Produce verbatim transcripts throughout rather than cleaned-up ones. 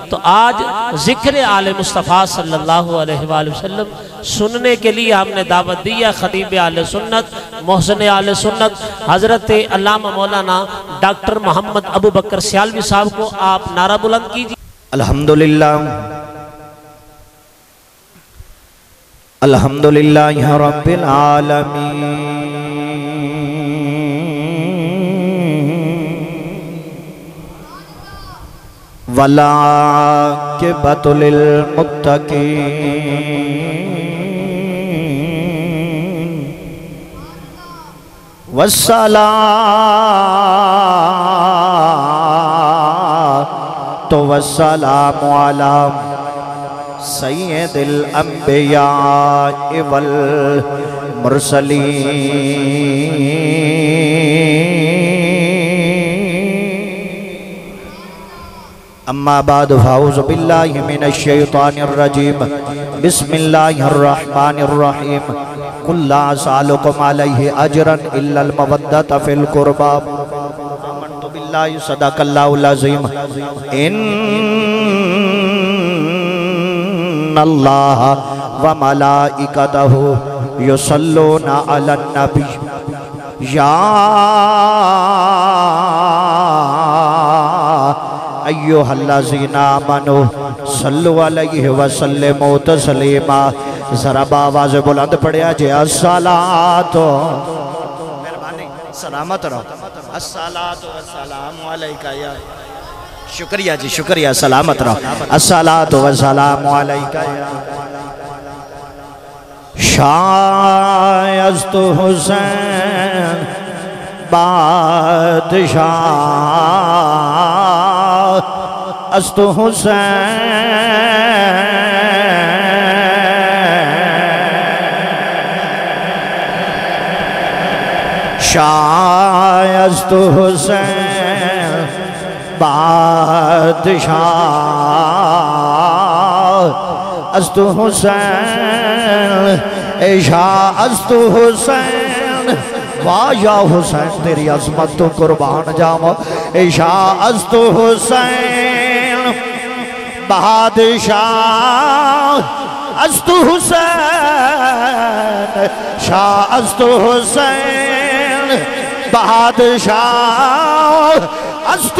تو آج ذکر آل مصطفیٰ صلی اللہ علیہ وآلہ وسلم سننے کے لیے ہم نے دعوت دی ہے خطیب آل سنت محسن آل سنت حضرت علامہ مولانا ڈاکٹر محمد ابو بکر سیالوی صاحب کو آپ نعرہ بلند کیجئے۔ الحمدللہ الحمدللہ رب العالمین والعاقبۃ للمتقین والصلاة والسلام علی سید الانبیاء والمرسلین اما بعد فاعوذ باللہ من الشیطان الرجیم بسم اللہ الرحمن الرحیم قل لا اسألکم علیہ اجرا الا المودۃ فی القربى آمنت باللہ صدق اللہ العظیم ان اللہ وملائکتہ یصلون علی النبی یا ایوہ الذین آمنوا صلو علیہ وسلموا تسلیما ذرا آواز بلند پڑھیا جے الصلاۃ مہربانی سلامت رہو الصلاۃ والسلام علیکہ یا شکریہ جی شکریہ سلامت رہو الصلاۃ والسلام علیکہ شایست حسین بادشاہ است حسین شایست حسین بادشاہ است حسین عشاء است حسین واہ یا حسین تیری عظمت تو قربان جاؤں عشاء است حسین بادشاہ است حسین شاہ است حسین بادشاہ است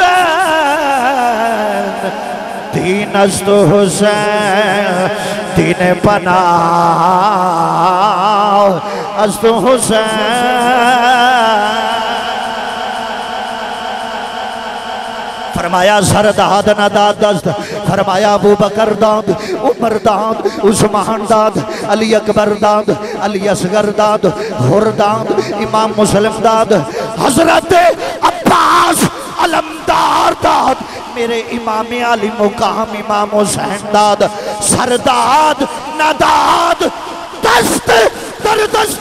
حسین دین است حسین دین پناہ است حسین فرمایا زرداد نداد دست فرمایا ابو بکر داد عمر داد عثمان داد علی اکبر داد علی اصغر داد حر داد امام مسلم داد حضرت عباس علمدار داد میرے امام علی مقام امام حسین داد سرداد نداد دست در دست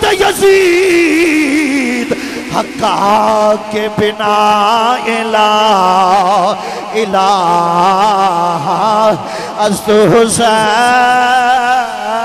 یزید حقا کے بنا الہ الہ است حسین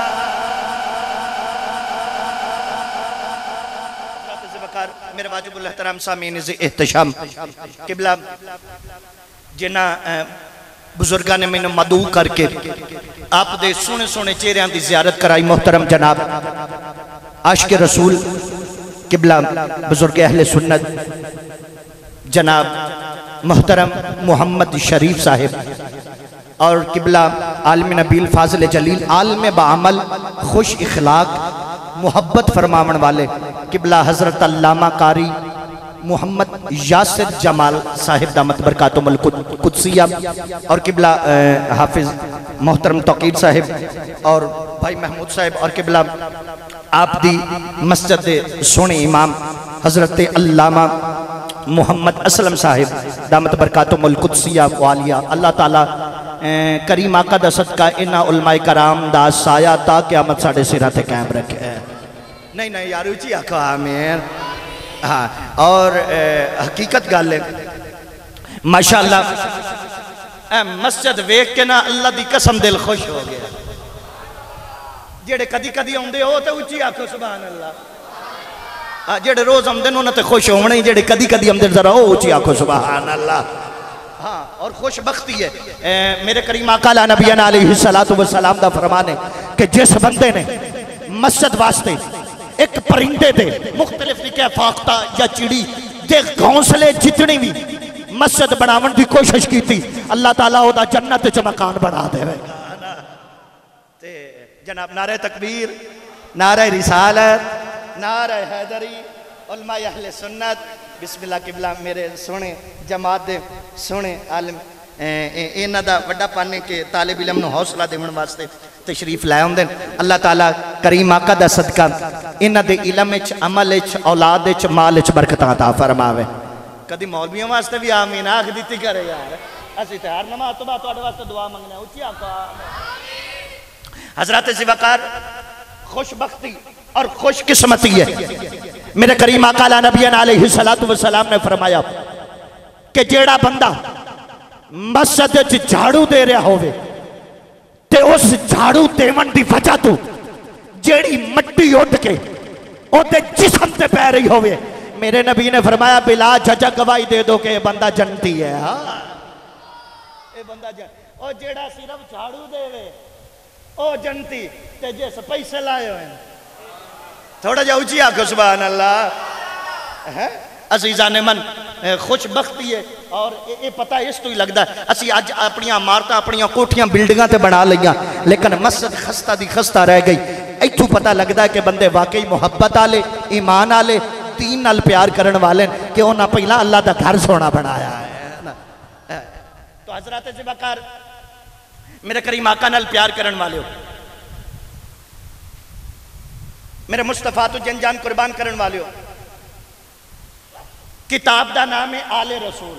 میرے واجب الاحترام سامعین احتشام قبلہ جنہ بزرگاں نے میں نے مدعو کر کے آپ دے سونے سونے چہریاں دی زیارت کرائی محترم جناب عاشق رسول قبلہ بزرگ اہل سنت جناب محترم محمد شریف صاحب اور قبلہ عالم نبیل فاضل جلیل عالم بعمل خوش اخلاق محبت فرماون والے قبلہ حضرت علامہ قاری محمد یاسر جمال صاحب دامت برکاتم القدسیہ اور قبلہ حافظ محترم توقیر صاحب اور بھائی محمود صاحب اور قبلہ آپ دی مسجد سونے امام حضرت علامہ محمد اسلم صاحب دامت برکاتم القدسیہ والیہ اللہ تعالیٰ کریم آقا دا صدقہ انہا علماء کرام دا سایہ تا قیامت ساڑھے سرات قائم رکھے نہیں نہیں یار اچھی آقا آمین ہاں اور حقیقت گالے ماشاءاللہ مسجد ویک کے نا اللہ دی قسم دل خوش ہو گیا جیڑے کدی کدی ہوندے ہو تو اچھی آکھو سبحان اللہ جیڑے روز ہم دن ہونا تے خوش ہونے جیڑے کدی کدی ہم دن ذرا ہو اچھی آکھو سبحان اللہ ہاں اور خوش بختی ہے میرے کریم آقا نبینا علیہ السلام دا فرمان ہے کہ جس بندے نے مسجد واسطے ایک پرندے دے مختلف نکے فاختہ یا چڑی دے گھونسلے جتنی بھی مسجد بناون دی کوشش کی تھی اللہ تعالیٰ دا جنت چ مکان بنا دے تے جناب نعرہ تکبیر، نعرہ رسالت، نعرہ حیدری، علماء اہل سنت، بسم اللہ قبلہ میرے سونے جماعت دے سونے عالم اینا دا وڈا پانے کے طالب علم نو حوصلہ دے من واسطے تشریف لائے ہوں دیں اللہ تعالیٰ کریم آقا دا صدقہ اینا دے علم اچ عمل اچ اولاد اچ مال اچ برکت عطا فرماوے کدی مولویوں واسطے بھی آمین آخ دیتی کرے یار اسی تے ہر نماز تو بات تواڈے واسطے دعا منگنا اونچی آقا حضرات ذوالفقار خوش بختی اور خوش قسمتی ہے میرے کریم آقا نبینا علیہ السلام نے فرمایا کہ جیڑا بندہ مسجد وچ جھاڑو دے رہا ہوئے تے اس جھاڑو دیون دی وجہ تو جیڑی مٹی اٹھ کے او تے جسم تے پہ رہی ہوئے میرے نبی نے فرمایا بلا جھجک گواہی دے دو کہ یہ بندہ جنتی ہے ہاں اے بندہ جنتی او جیڑا صرف جھاڑو دے وے او جنتی تے جیسے پیسے لائے ہوئے تھوڑا جا اچھی آکھو سبحان اللہ عزیزان من خوش بختی ہے اور یہ پتہ اس تو ہی لگتا ہے اسی آج اپنیاں مارتا اپنیاں کوٹھیاں بلڈنگاں تے بنا لیا لیکن مسجد خستہ دی خستہ رہ گئی ایتھو پتہ لگتا ہے کہ بندے واقعی محبت آلے ایمان آلے دین نال پیار کرن والے کہ انہاں پہلا اللہ دا گھر سونا بنایا ہے تو حضرات ذوالفقار میرے کریم آقا نال پیار کرن والے ہو میرے مصطفیٰ تو جن جان قربان کرن والے ہو کتاب دا نام ہے آل رسول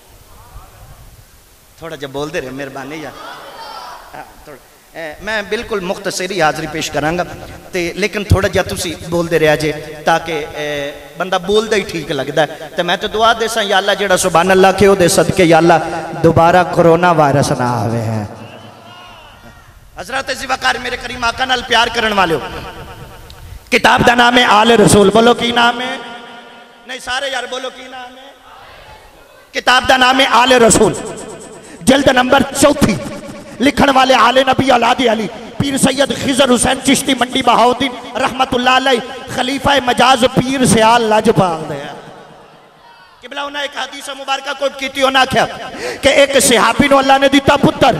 تھوڑا جب بول دے رہے مہربانی یار میں بالکل مختصری حاضری پیش کرانگا لیکن تھوڑا جا تسی بول دے رہا جے تاکہ بندہ بول دے ہی ٹھیک لگتا ہے تو میں تو دعا دے سا یا اللہ جیڑا سبحان اللہ کیوں دے صدقے یا اللہ دوبارہ کرونا وائرس نہ آوے ہیں حضرات ذوالفقار میرے کریم آقا نال پیار کرن والے ہو کتاب دا نام ہے آل رسول بولو کی نام ہے نہیں سارے یار بولو کی نام ہے کتاب دا نام ہے آل رسول جلد نمبر چوتھی لکھن والے آل نبی اولاد علی پیر سید خضر حسین چشتی منڈی بہاؤدین رحمت اللہ علیہ خلیفہ مجاز پیر سیال لاجپال دے قبلہ انہاں ایک حدیث مبارکہ کوٹ کیتی انہاں کیا کہ ایک صحابی نو اللہ نے دیتا پتر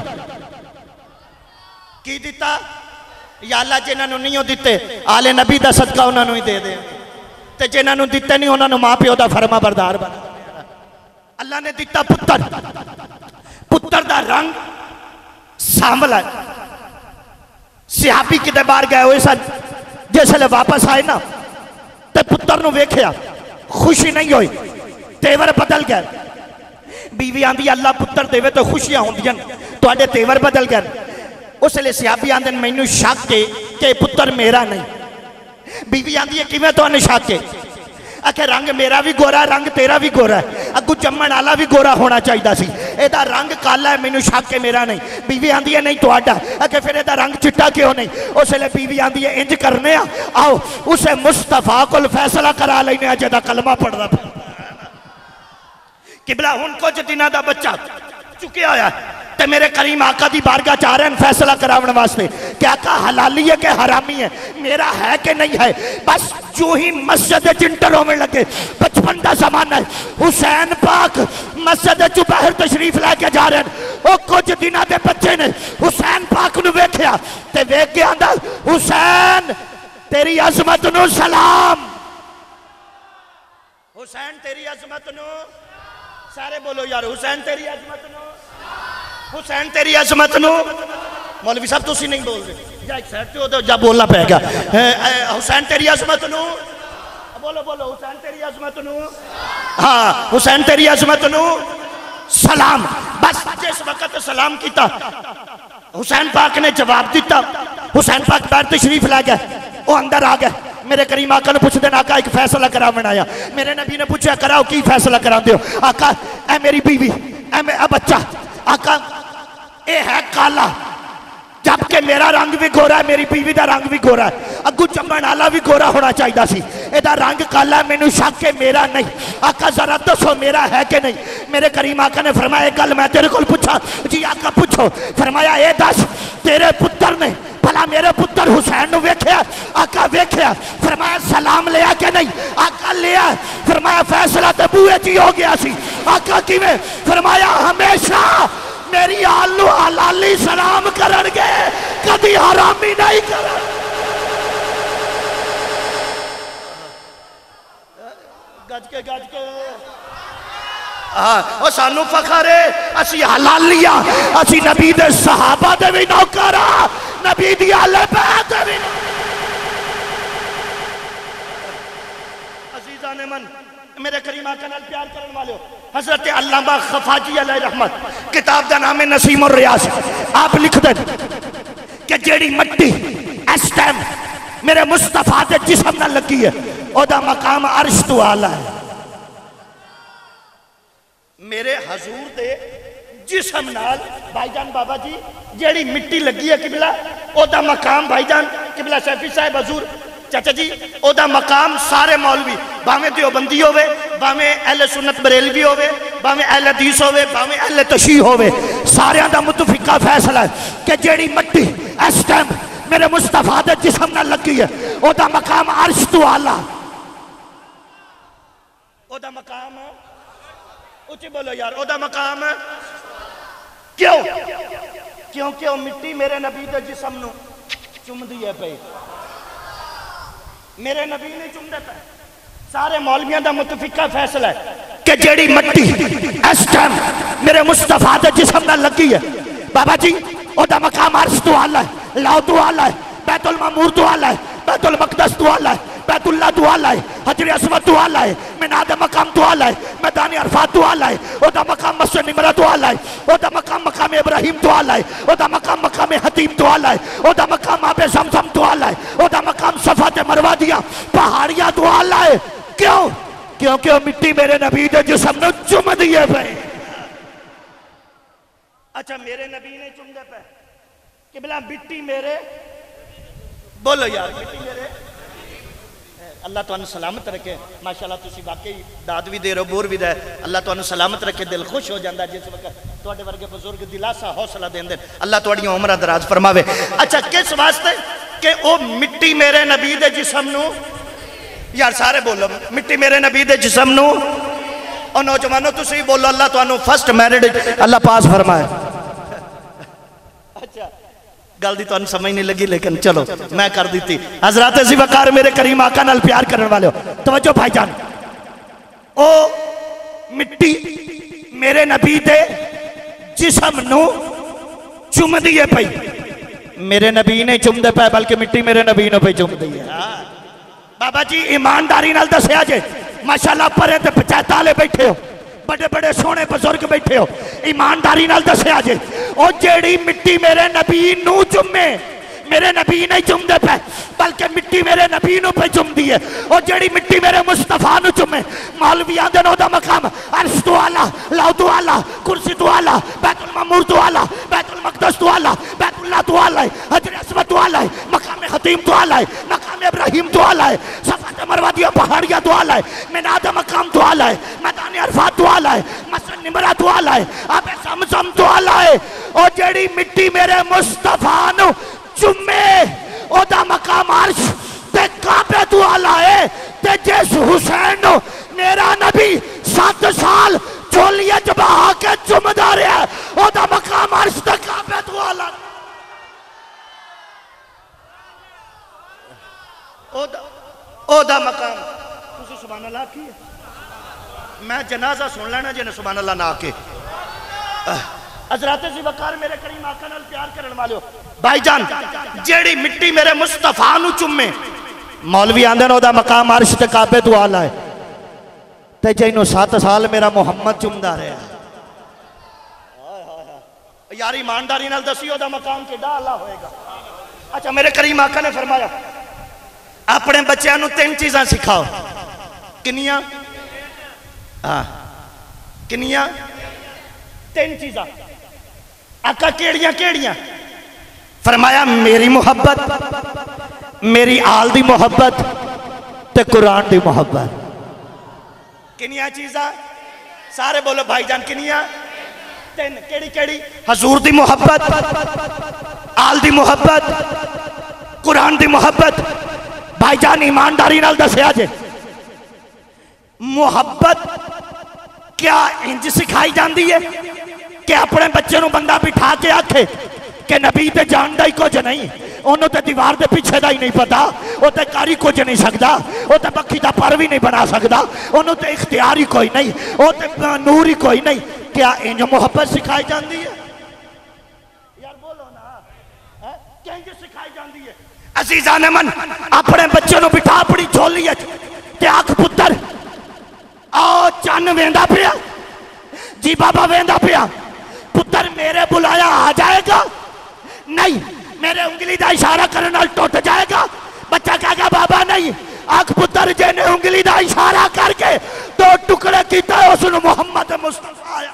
کی دیتا یا اللہ جنہاں نو نہیں ہو دیتے آل نبی دا صدقہ انہاں نو ہی دے دے تے جنہاں نو دیتے نہیں انہاں نو ماں پیو دا فرما بردار بنا اللہ نے دیتا پتر پتر دا رنگ ساملا صحابی کی دبار گئے ہوئے سن جیسے لے واپس آئے نا تے پتر نو ویکھیا خوشی نہیں ہوئی تیور بدل گئے بیوی آندھی اللہ پتر دیوے تو خوشیاں ہوں دیاں تو آڈے تیور بدل گئے اس لئے صحابی آندھن میں انہوں شاک کے کہ پتر میرا نہیں بیوی آندھی ہے کہ میں تو انہیں شاک کے اکھے رنگ میرا بھی گورا ہے رنگ تیرا بھی گورا ہے اگو جمن آلہ بھی گورا ہونا چاہیے سی ایدہ رنگ کالا ہے میں انہوں شاک کے میرا نہیں بیوی آندھی ہے نہیں تو آڈا اکھے پھر ایدہ رنگ چٹا کیوں نہیں اس لئے بیوی آندھی ہے انج کرنے آؤ اسے مصطفیٰ کو فیصلہ کرا لینے جدہ کلمہ پڑھ رہا پھر قبلہ ان کو جتنا دا بچہ چکے آیا ہے تے میرے کریم آقا دی بارگاہ چاہ رہے ہیں فیصلہ کراؤن واسطے کہ آقا حلالی ہے کہ حرامی ہے میرا ہے کہ نہیں ہے بس جو ہی مسجد جنٹروں میں لگے بچپن دا زمانہ ہے حسین پاک مسجد جو باہر تشریف لے کے جا رہے ہیں او کچھ دنہ دے بچے نے حسین پاک نو ویکھیا تے ویکھ کے آندھا حسین تیری عظمت نو سلام حسین تیری عظمت نو سارے بولو یار حسین تیری عظمت نو حسین تیری عظمت نو مولوی صاحب تو اسی نہیں بول دے جا ایک سیٹ پہ ہوتا جا بولنا پہ گا حسین تیری عظمت نو بولو بولو حسین تیری عظمت نو ہاں حسین تیری عظمت نو سلام بس جس وقت سلام کیتا حسین پاک نے جواب دیتا حسین پاک بار تشریف لے گئے وہ اندر آ گئے میرے کریم آقا نے پوچھ دینا آقا ایک فیصلہ کرا بنایا میرے نبی نے پوچھا کراؤ کی فیصلہ کرا دیو آقا اے میری بیوی اے میرا بچہ آقا اے ہے کالا جبکہ میرا رنگ بھی گورا ہے میری بیوی دا رنگ بھی گورا ہے اگو چمبن آلہ بھی گورا ہونا چاہیے سی اے دا رنگ کالا ہے میں نو شک کے میرا نہیں آقا ذرا دسو میرا ہے کہ نہیں میرے کریم آقا نے فرمایا ایک گل میں تیرے کو پوچھا جی آقا پوچھو فرمایا اے دس تیرے پتر نے بھلا میرے پتر حسین نو ویکھیا آقا ویکھیا فرمایا سلام لیا کہ نہیں آقا لیا فرمایا فیصلہ تے بوئے جی ہو گیا سی آقا کی میں فرمایا ہمیشہ میری آلو حلالی سلام کرن گے کدی حرامی نہیں کرن گج کے گج کے اور سانو فخر ہے اسی حلالیاں اسی نبی دے صحابہ دے بھی نوکرہ نبی دی آل بیت دے بھی عزیزان من میرے کریم آقا نال پیار کرن والے ہو حضرت علامہ خفاجی علیہ رحمت کتاب دا نام نسیم الریاض آپ لکھ دیں کہ جیڑی مٹی اس ٹائم میرے مصطفیٰ دے جسم نہ لگی ہے او دا مقام عرش تو آلہ ہے میرے حضور دے جسم نال بھائی جان بابا جی جیڑی مٹی لگی ہے قبلہ او دا مقام بھائی جان قبلہ شیفی صاحب حضور چاچا جی او دا مقام سارے مولوی باہمیں دیوبندی ہوئے باہمیں اہل سنت بریلوی ہوئے باہمیں اہل حدیث ہوئے باہمیں اہل تشیح ہوئے سارے دا متفقہ فیصلہ ہے کہ جیڑی مٹی اس ٹائم میرے مصطفیٰ دے جسم نہ لگی ہے او دا مقام عرش تو آلہ او دا مقام اچھی بولو یار او دا مقام کیوں کیونکہ وہ مٹی میرے نبی دے جسم نو چم دیئے پہ میرے نبی نے چم دے پہ سارے مولویاں دا متفقہ فیصلہ ہے کہ جیڑی مٹی اس ٹائم میرے مصطفیٰ دے جسم نہ لگی ہے بابا جی او دا مقام عرش تو آلہ ہے لاؤ تو آلہ ہے بیت المعمور تو آلہ ہے بیت المقدس تو آلہ ہے بیت اللہ تو آلہ ہے حجر اسود تو آلہ ہے مناد مقام تو آلہ ہے میدان عرفات تو آلہ ہے او دا مقام مسجد نمرہ تو آلہ ہے او دا مقام مقام ابراہیم تو آلہ ہے او دا مقام مقام حتیم تو آلہ ہے او دا مقام آب زمزم تو آلہ ہے او دا مقام صفات مروہ دیا پہاڑیاں تو آلہ ہے کیوں کیونکہ وہ مٹی میرے نبی دے جسم نے چم دیئے پہ اچھا میرے نبی نے چم دے پہ قبلہ مٹی میرے بولو یار مٹی میرے اللہ تو انہوں سلامت رکھے ماشاءاللہ تسی واقعی داد بھی دے رہو بور بھی دے اللہ تو انہوں سلامت رکھے دل خوش ہو جاندہ جس وقت توڑے ورگے بزرگ دلاسا حوصلہ دین دیں اللہ توڑی عمرہ دراز فرماوے اچھا کس واسطے کہ او مٹی میرے نبی دے جسم نو یار سارے بولو مٹی میرے نبی دے جسم نو اور نوجوانوں تسی بولو اللہ تو انہوں فرسٹ میرڈ اللہ پاس فرمائے اچھا گل دی تو ان سمجھ نہیں لگی لیکن چلو میں کر دیتی حضرات عزیز وقار میرے کریم آقا نال پیار کرنے والے ہو توجہ بھائی جان او مٹی میرے نبی دے جسم نو چم دیئے پئی میرے نبی نے چم دے پہ بلکہ مٹی میرے نبی نے پہ چم دیئے بابا جی ایمانداری نال دسیا جے ماشاءاللہ پرے تے پچھائے بیٹھے ہو بڑے بڑے سونے بزرگ بیٹھے ہو ایمانداری نال دسے آجے او جیڑی مٹی میرے نبی نو چمے میرے نبی نہیں چم دے پہ بلکہ مٹی میرے نبی نو پہ چم دیئے او جیڑی مٹی میرے مصطفیٰ نو چمے مولوی آندے نو دا مقام عرش تو آلہ لاؤ تو آلہ کرسی تو آلہ بیت المعمور تو آلہ بیت المقدس تو آلہ بیت اللہ تو آلہ حجر اسود تو آلہ مقام حتیم تو آلہ مقام ابراہیم تو آلہ صفات مروہ دیا پہاڑیاں تو آلہ مناد مقام تو آلہ میدان عرفات تو آلہ مسجد نمرہ تو آلہ آب زمزم تو آلہ او جیڑی مٹی میرے مصطفیٰ نو چمے او دا مقام عرش تے کعبے تو آلہ ہے تے جیس حسین نو میرا نبی سات سال چولیے جب آ کے چم دا رہا ہے او دا مقام عرش تے کعبے تو آلہ او دا او دا مقام تسی سبحان اللہ کی ہے میں جنازہ سن لینا جنہیں سبحان اللہ نہ کے حضرات سی وقار میرے کریم آقا نال پیار کرن والے ہو بھائی جان جیڑی مٹی میرے مصطفیٰ نو چمے مولوی آندے نو دا مقام عرش تے کعبے تو آلہ ہے تے جینو سات سال میرا محمد چمدہ رہا ہے یار ایمانداری نال دسیو دا مقام کے ڈالا ہوئے گا اچھا میرے کریم آقا نے فرمایا اپنے بچیاں نو تین چیزاں سکھاؤ کنیاں ہاں کنیاں تین چیزاں آقا کیڑیاں کیڑیاں فرمایا میری محبت میری آل دی محبت تے قرآن دی محبت کنیاں چیزاں سارے بولو بھائی جان کنیا تین کیڑی کیڑی حضور دی محبت آل دی محبت قرآن دی محبت بھائی جان ایمانداری نال دسیا جے محبت کیا انج سکھائی جاندی ہے کہ اپنے بچے نو بندہ بٹھا کے آکھے کہ نبی تے جان دا ہی کچھ نہیں انہوں تے دیوار دے پیچھے دا ہی نہیں پتا وہ تے کاری کچھ نہیں سکتا وہ تے بکھی دا پر بھی نہیں بنا سکتا انہوں تے اختیار ہی کوئی نہیں وہ تے نور ہی کوئی نہیں کیا انج محبت سکھائی جاندی ہے یار بولو نا کیا انج سکھائی جاندی ہے عزیزان من اپنے بچے نو بٹھا پڑی جھولی ہے تے آنکھ پتر آؤ چان ویندا پیا جی بابا ویندا پیا پتر میرے بلایا آ جائے گا نہیں میرے انگلی دا اشارہ کرنا ٹوٹ جائے گا بچہ کہا گا بابا نہیں آنکھ پتر جے نے انگلی دا اشارہ کر کے دو ٹکڑے کیتا ہے اس نے محمد مصطفیٰ آیا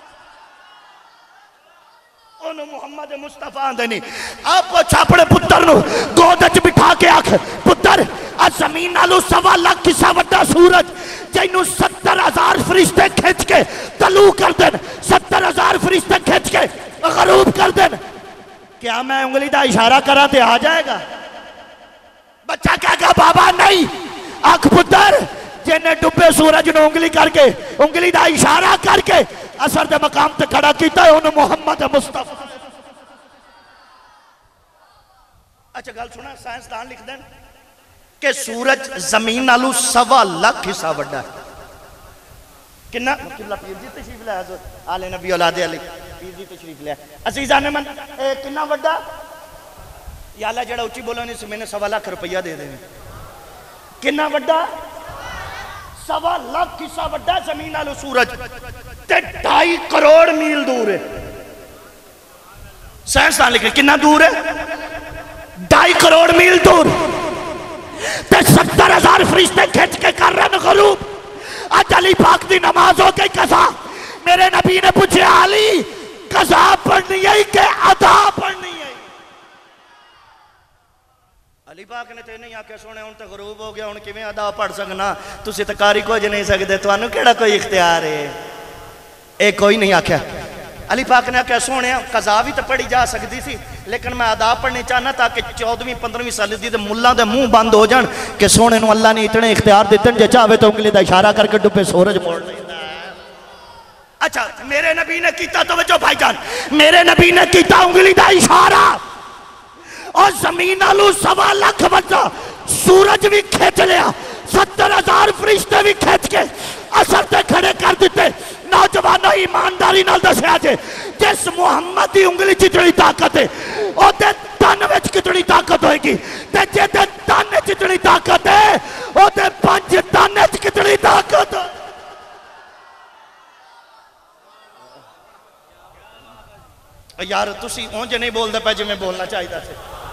انہوں محمد مصطفیٰ آندے نہیں آپ کو چھاپڑے پتر نو گودج بٹھا کے آنکھ پتر از زمین نالو سوا لاکھ کسا وڈا سورج جنہوں ستر ہزار فرشتے کھچ کے طلوع کر دیں ستر ہزار فرشتے کھچ کے غروب کر دیں کیا میں انگلی دا اشارہ کرا تے آ جائے گا بچہ کہا گا بابا نہیں آنکھ پتر جنہیں ڈبے سورج نے انگلی کر کے انگلی دا اشارہ کر کے اثر دے مقام تے کھڑا کیتا ہے انہوں محمد مصطفیٰ اچھا گل سنا سائنسدان لکھ دیں کہ سورج زمین نالو سوا لاکھ حصہ وڈا ہے کنا قبلہ پیر جی تشریف لے حضرت آل نبی اولاد علی پیر جی تشریف لے عزیزان من کنا وڈا یا اللہ جڑا اچھی بولو نہیں سے میں نے سوا لاکھ روپیہ دے دیں کنا وڈا سوا لاکھ حصہ وڈا زمین نالو سورج تے ڈھائی کروڑ میل دور ہے سائنسدان لکھ کنا دور ہے ڈھائی کروڑ میل دور تے ستر ہزار فرشتے کھچ کے کر رہے ہیں غروب آج علی پاک دی نماز ہو گئی قضا میرے نبی نے پوچھے علی قضا پڑھنی ہے کہ ادا پڑھنی ہے علی پاک نے تے نہیں آکے سونے ان تے غروب ہو گیا ان کی میں ادا پڑھ سکنا تسی تکاری کوئی جے نہیں سکتے تو انہوں کیڑا کوئی اختیار ہے ایک کوئی نہیں آکیا علی پاک نے آکے سونے قضا بھی تو پڑھی جا سکتی تھی لیکن میں ادا پڑھنے چاہنا تاکہ چودویں پندرہویں سال دی ملہ دے منہ بند ہو جان کہ سونے نو اللہ نے اتنے اختیار دیتے ہیں جے چاہوے تو انگلی دا اشارہ کر کے ڈبے سورج موڑ دیتا ہے اچھا میرے نبی نے کیتا توجہ بھائی جان میرے نبی نے کیتا انگلی دا اشارہ اور زمین آلو سوا لاکھ بچہ سورج بھی کھیچ لیا ستر ہزار فرشتے بھی کھیچ کے اثر تے کھڑے کر دیتے نوجوانوں ایمانداری نال دسیا جے جس محمد دی انگلی چتنی طاقت ہے او تے تن وچ کتنی طاقت ہوئے گی تے جے تے تن چتنی طاقت ہے او تے پنج تن وچ کتنی طاقت ہے یار تسی اونج نہیں بول دے پہ جی میں بولنا چاہیے دا سے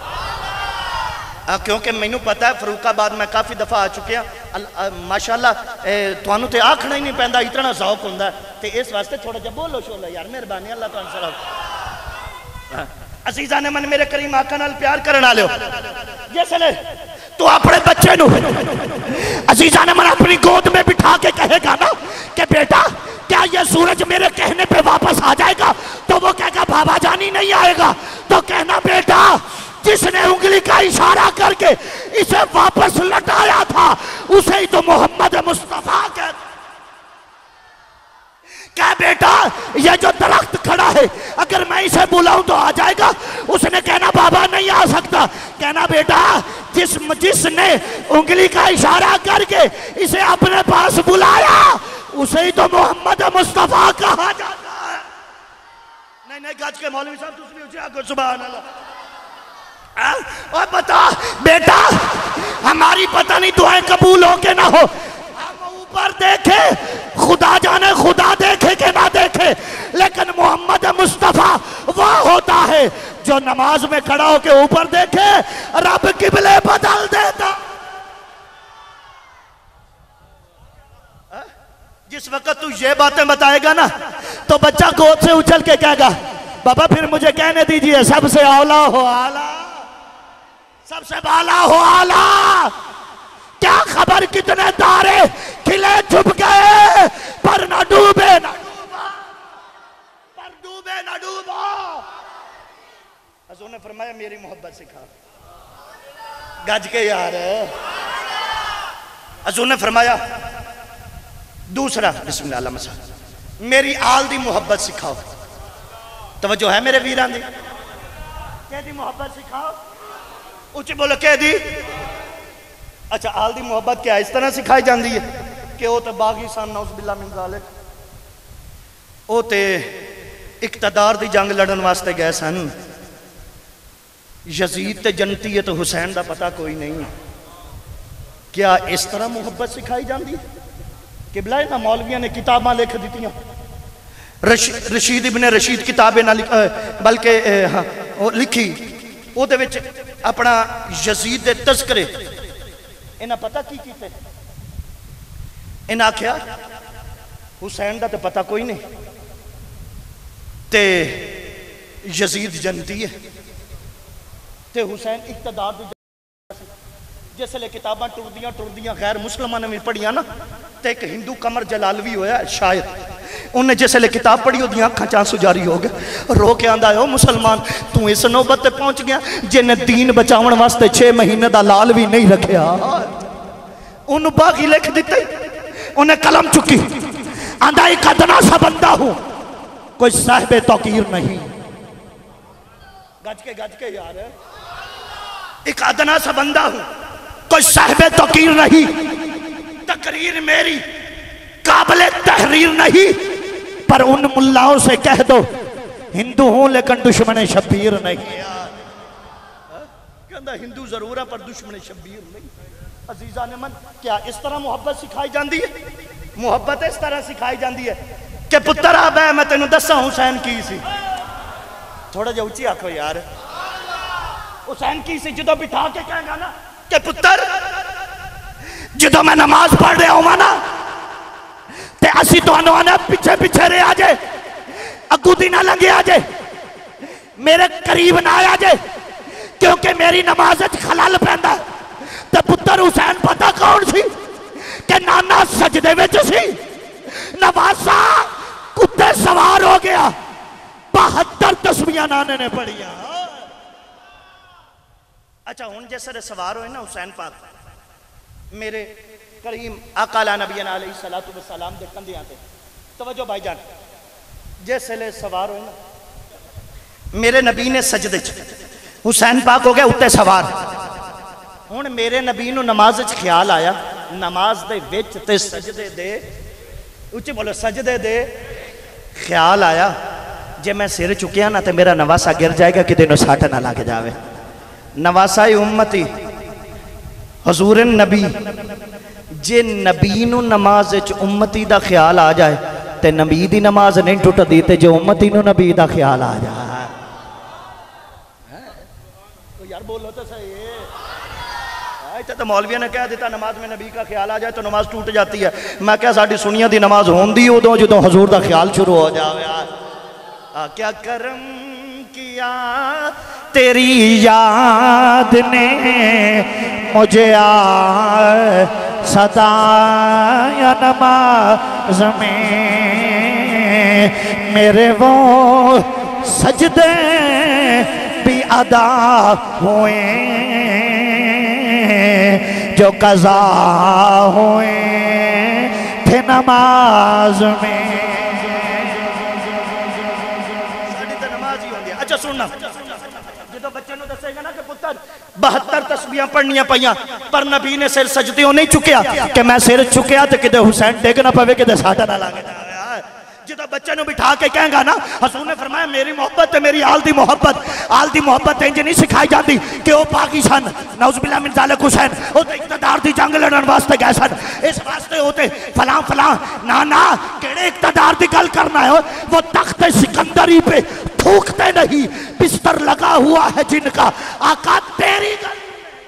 کیونکہ میں نے پتا ہے فروق آباد میں کافی دفعہ آ چکے ہیں ماشاءاللہ توانو تے آکھنا ہی نہیں پہندا اتنا ذوق ہوندہ ہے تے اس واسطے تھوڑا جب بولو شولہ یار مہربانی اللہ تو انصر عزیزان من میرے کریم آقا نال پیار کرنا لے جیسے لے تو اپنے بچے نو عزیزان من اپنی گود میں بٹھا کے کہے گا نا کہ بیٹا کیا یہ سورج میرے کہنے پہ واپس آ جائے گا تو وہ کہے گا بابا جانی نہیں آئے گا تو کہنا بیٹا جس نے انگلی کا اشارہ کر کے اسے واپس لٹایا تھا اسے ہی تو محمد مصطفیٰ کہتا کیا بیٹا یہ جو درخت کھڑا ہے اگر میں اسے بلاؤں تو آ جائے گا اس نے کہنا بابا نہیں آ سکتا کہنا بیٹا جس جس نے انگلی کا اشارہ کر کے اسے اپنے پاس بلایا اسے ہی تو محمد مصطفیٰ کہا جاتا ہے نہیں نہیں گاج کے مولوی صاحب تُس بھی اچھے آگے سبحان اللہ اور بتا بیٹا ہماری پتہ نہیں دعائیں قبول ہو کے نہ ہو ہم اوپر دیکھے خدا جانے خدا دیکھے کہ نہ دیکھے لیکن محمد مصطفیٰ وہ ہوتا ہے جو نماز میں کھڑا ہو کے اوپر دیکھے رب قبلے بدل دیتا جس وقت تو یہ باتیں بتائے گا نا تو بچہ گود سے اچھل کے کہے گا بابا پھر مجھے کہنے دیجئے سب سے اولا ہو آلہ سب سے بالا ہو آلہ کیا خبر کتنے تارے کھلے چھپ گئے پر نہ ڈوبے حضور نے فرمایا میری محبت سکھا. گج کے یار. حضور نے فرمایا دوسرا بسم اللہ الرحمن الرحیم میری آل دی محبت سکھاؤ. توجہ ہے میرے ویران دی؟ کہہ دی محبت سکھاؤ. اچھے بولو کہہ دی. اچھا آل دی محبت کیا اس طرح سکھائی جاندی ہے کہ وہ تے باغی سن نعوذ باللہ من ذالک. وہ تے اقتدار دی جنگ لڑن واسطے گئے سن. یزید تے جنتی ہے تو حسین دا پتہ کوئی نہیں. کیا اس طرح محبت سکھائی جاندی ہے؟ قبلہ نا مولویاں نے کتاباں لکھ دیتیاں. رشید ابن رشید کتابیں نہ بلکہ لکھی وہ دے وچ اپنا یزید دے تذکرے انہاں پتہ کی کیتے. انہاں کیا حسین دا تے پتہ کوئی نہیں تے یزید جنتی ہے تے حسین اقتدار دی جس لئے کتاباں ٹردیاں ٹردیاں غیر مسلمان نے بھی پڑھیاں نا تے ایک ہندو کمر جلالوی ہویا ہے شاید انہیں جس لئے کتاب پڑھی ہو دیاں کھا چانسو جاری ہو گئے رو کے آندہ ہے او مسلمان تو اس نوبت تے پہنچ گیا جنہیں دین بچاون واسطے چھے مہینے دا لال بھی نہیں رکھیا. انہوں باغی لکھ دیتے انہیں کلم چکی آندہ ایک ادنا سا بندہ ہوں کوئی صاحب توقیر نہیں. گج کے گج کے یار ایک ادنا سا بندہ ہوں کوئی صاحب توقیر نہیں. تقریر میری قابل تحریر نہیں پر ان ملاؤں سے کہہ دو ہندو ہوں لیکن دشمن شبیر نہیں. کہندہ ہندو ضرور ہے پر دشمن شبیر نہیں. عزیزان من کیا اس طرح محبت سکھائی جاندی ہے؟ محبت اس طرح سکھائی جاندی ہے کہ پتر آب ہے میں تینوں دسا حسین کی سی. تھوڑا جا اچھی آکھو یار. حسین کی سی جدو بٹھا کے کہیں گا نا کہ پتر جدو میں نماز پڑھ رہا ہوں نا تے اسی تو انو آنے پچھے پچھے رہے آجے اگو دی نہ لنگے آجے میرے قریب نہ آجے کیونکہ میری نماز خلال پہندہ. تے پتر حسین پتہ کون سی کہ نانا سجدے وچ سی نواسا کتے سوار ہو گیا بہتر تسبیحاں نانے نے پڑھیا. اچھا ہون جیسے سوار ہوئے نا حسین پاک میرے کریم آقا نبینا علیہ السلام دے کندیاں تے. توجہ بھائی جان جیسے لے سوار ہوئے نا میرے نبی نے سجدے چ حسین پاک ہو گیا اتے سوار. ہون میرے نبی نو نماز چ خیال آیا نماز دے وچ تے سجدے دے اچھے بولو سجدے دے خیال آیا جے میں سر چکیا نا تے میرا نواسا گر جائے گا کہ دنوں ساٹھ نہ لاگ جاوے. نواسائی امتی حضور نبی جے نبی نو نماز اچ امتی دا خیال آ جائے تے نبی دی نماز نہیں ٹوٹا دیتے جو امتی نو نبی دا خیال آ جائے. تو یار بولو تو صحیح ہے تو مولویہ نے کہہ دیتا نماز میں نبی کا خیال آ جائے تو نماز ٹوٹ جاتی ہے. میں کہا ساڑھی سنیا دی نماز ہون دی ہو دو جو حضور دا خیال شروع ہو جاوے. کیا کرم کیا تیری یاد نے مجھے آئے صدایا نماز میں میرے وہ سجدے بھی ادا ہوئے جو قضا ہوئے تھے نماز میں. اچھا سننا جدو بچے نو دسے گا نا کہ پتر بہتر تسبیحاں پڑھنیاں پائیاں پر نبی نے سر سجدیوں نہیں چکیا کہ میں سر چکیا تو کدے حسین ڈیگ نہ پوے کدے ساٹھا نہ لاگے. جدو بچے نو بٹھا کے کہیں گا نا حضور نے فرمایا میری محبت ہے میری آل دی محبت. آل دی محبت انج نہیں سکھائی جاتی کہ وہ پاکی سن نعوذ باللہ من ذالک حسین وہ تے اقتدار دی جنگ لڑن واسطے گئے سن اس واسطے ہوتے فلاں فلاں نا نا کیڑے اقتدار دی گل کرنا ہے وہ تخت سکندری پہ تھوکتے نہیں بستر لگا ہوا ہے جن کا آقا تیری گل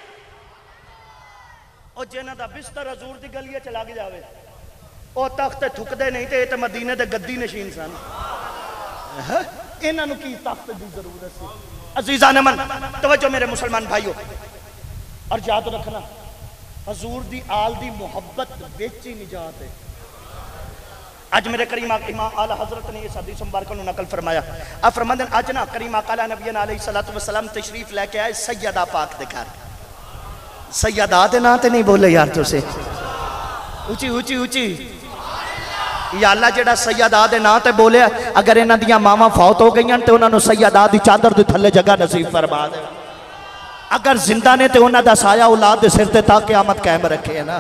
او جنہ دا بستر حضور دی گلیے چلا کے جاوے او تخت تھک دے نہیں تے تے مدینے دے گدی نشین سن. انہاں نو کی تخت دی ضرورت سی. عزیزان من توجہ میرے مسلمان بھائیو اور یاد رکھنا حضور دی آل دی محبت وچ ہی نجات ہے. آج میرے کریم آقا امام اعلیٰ حضرت نے اس حدیث مبارکہ کو نقل فرمایا. آپ فرماتے ہیں آج نا کریم آقا نبی علیہ السلام تشریف لے کے آئے سیدہ پاک دے گھر. سیدہ دے نا تے نہیں بولے یار تو سے اچھی اچھی اچھی یا اللہ جڑا سیدہ دے نا تے بولے اگر انہاں دیاں ماما فوت ہو گئیاں تے انہاں نو سیدہ دی چادر دے تھلے جگہ نصیب فرما دے. اگر زندہ نے تے انہاں دا سایہ اولاد دے سر تے تا قیامت قائم رکھے ہے نا.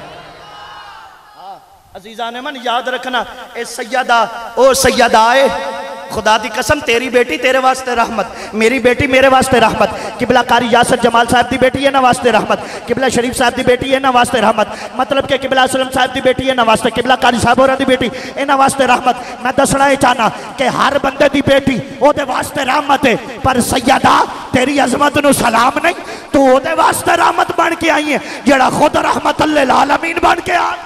عزیزان من یاد رکھنا اے سیدہ او سیدہ آئے خدا دی قسم تیری بیٹی تیرے واسطے رحمت, میری بیٹی میرے واسطے رحمت, قبلہ کاری یاسر جمال صاحب دی بیٹی ہے نا واسطے رحمت, قبلہ شریف صاحب دی بیٹی ہے نا واسطے رحمت, مطلب کہ قبلہ اسلم صاحب دی بیٹی ہے نا واسطے, قبلہ کاری صاحب اور دی بیٹی ہے نا واسطے رحمت. میں دسنا یہ چاہنا کہ ہر بندے دی بیٹی او دے واسطے رحمت ہے, پر سیدہ تیری عظمت نو سلام نہیں, تو او دے واسطے رحمت بن کے آئی ہے جڑا خود رحمت للعالمین بن کے آئی.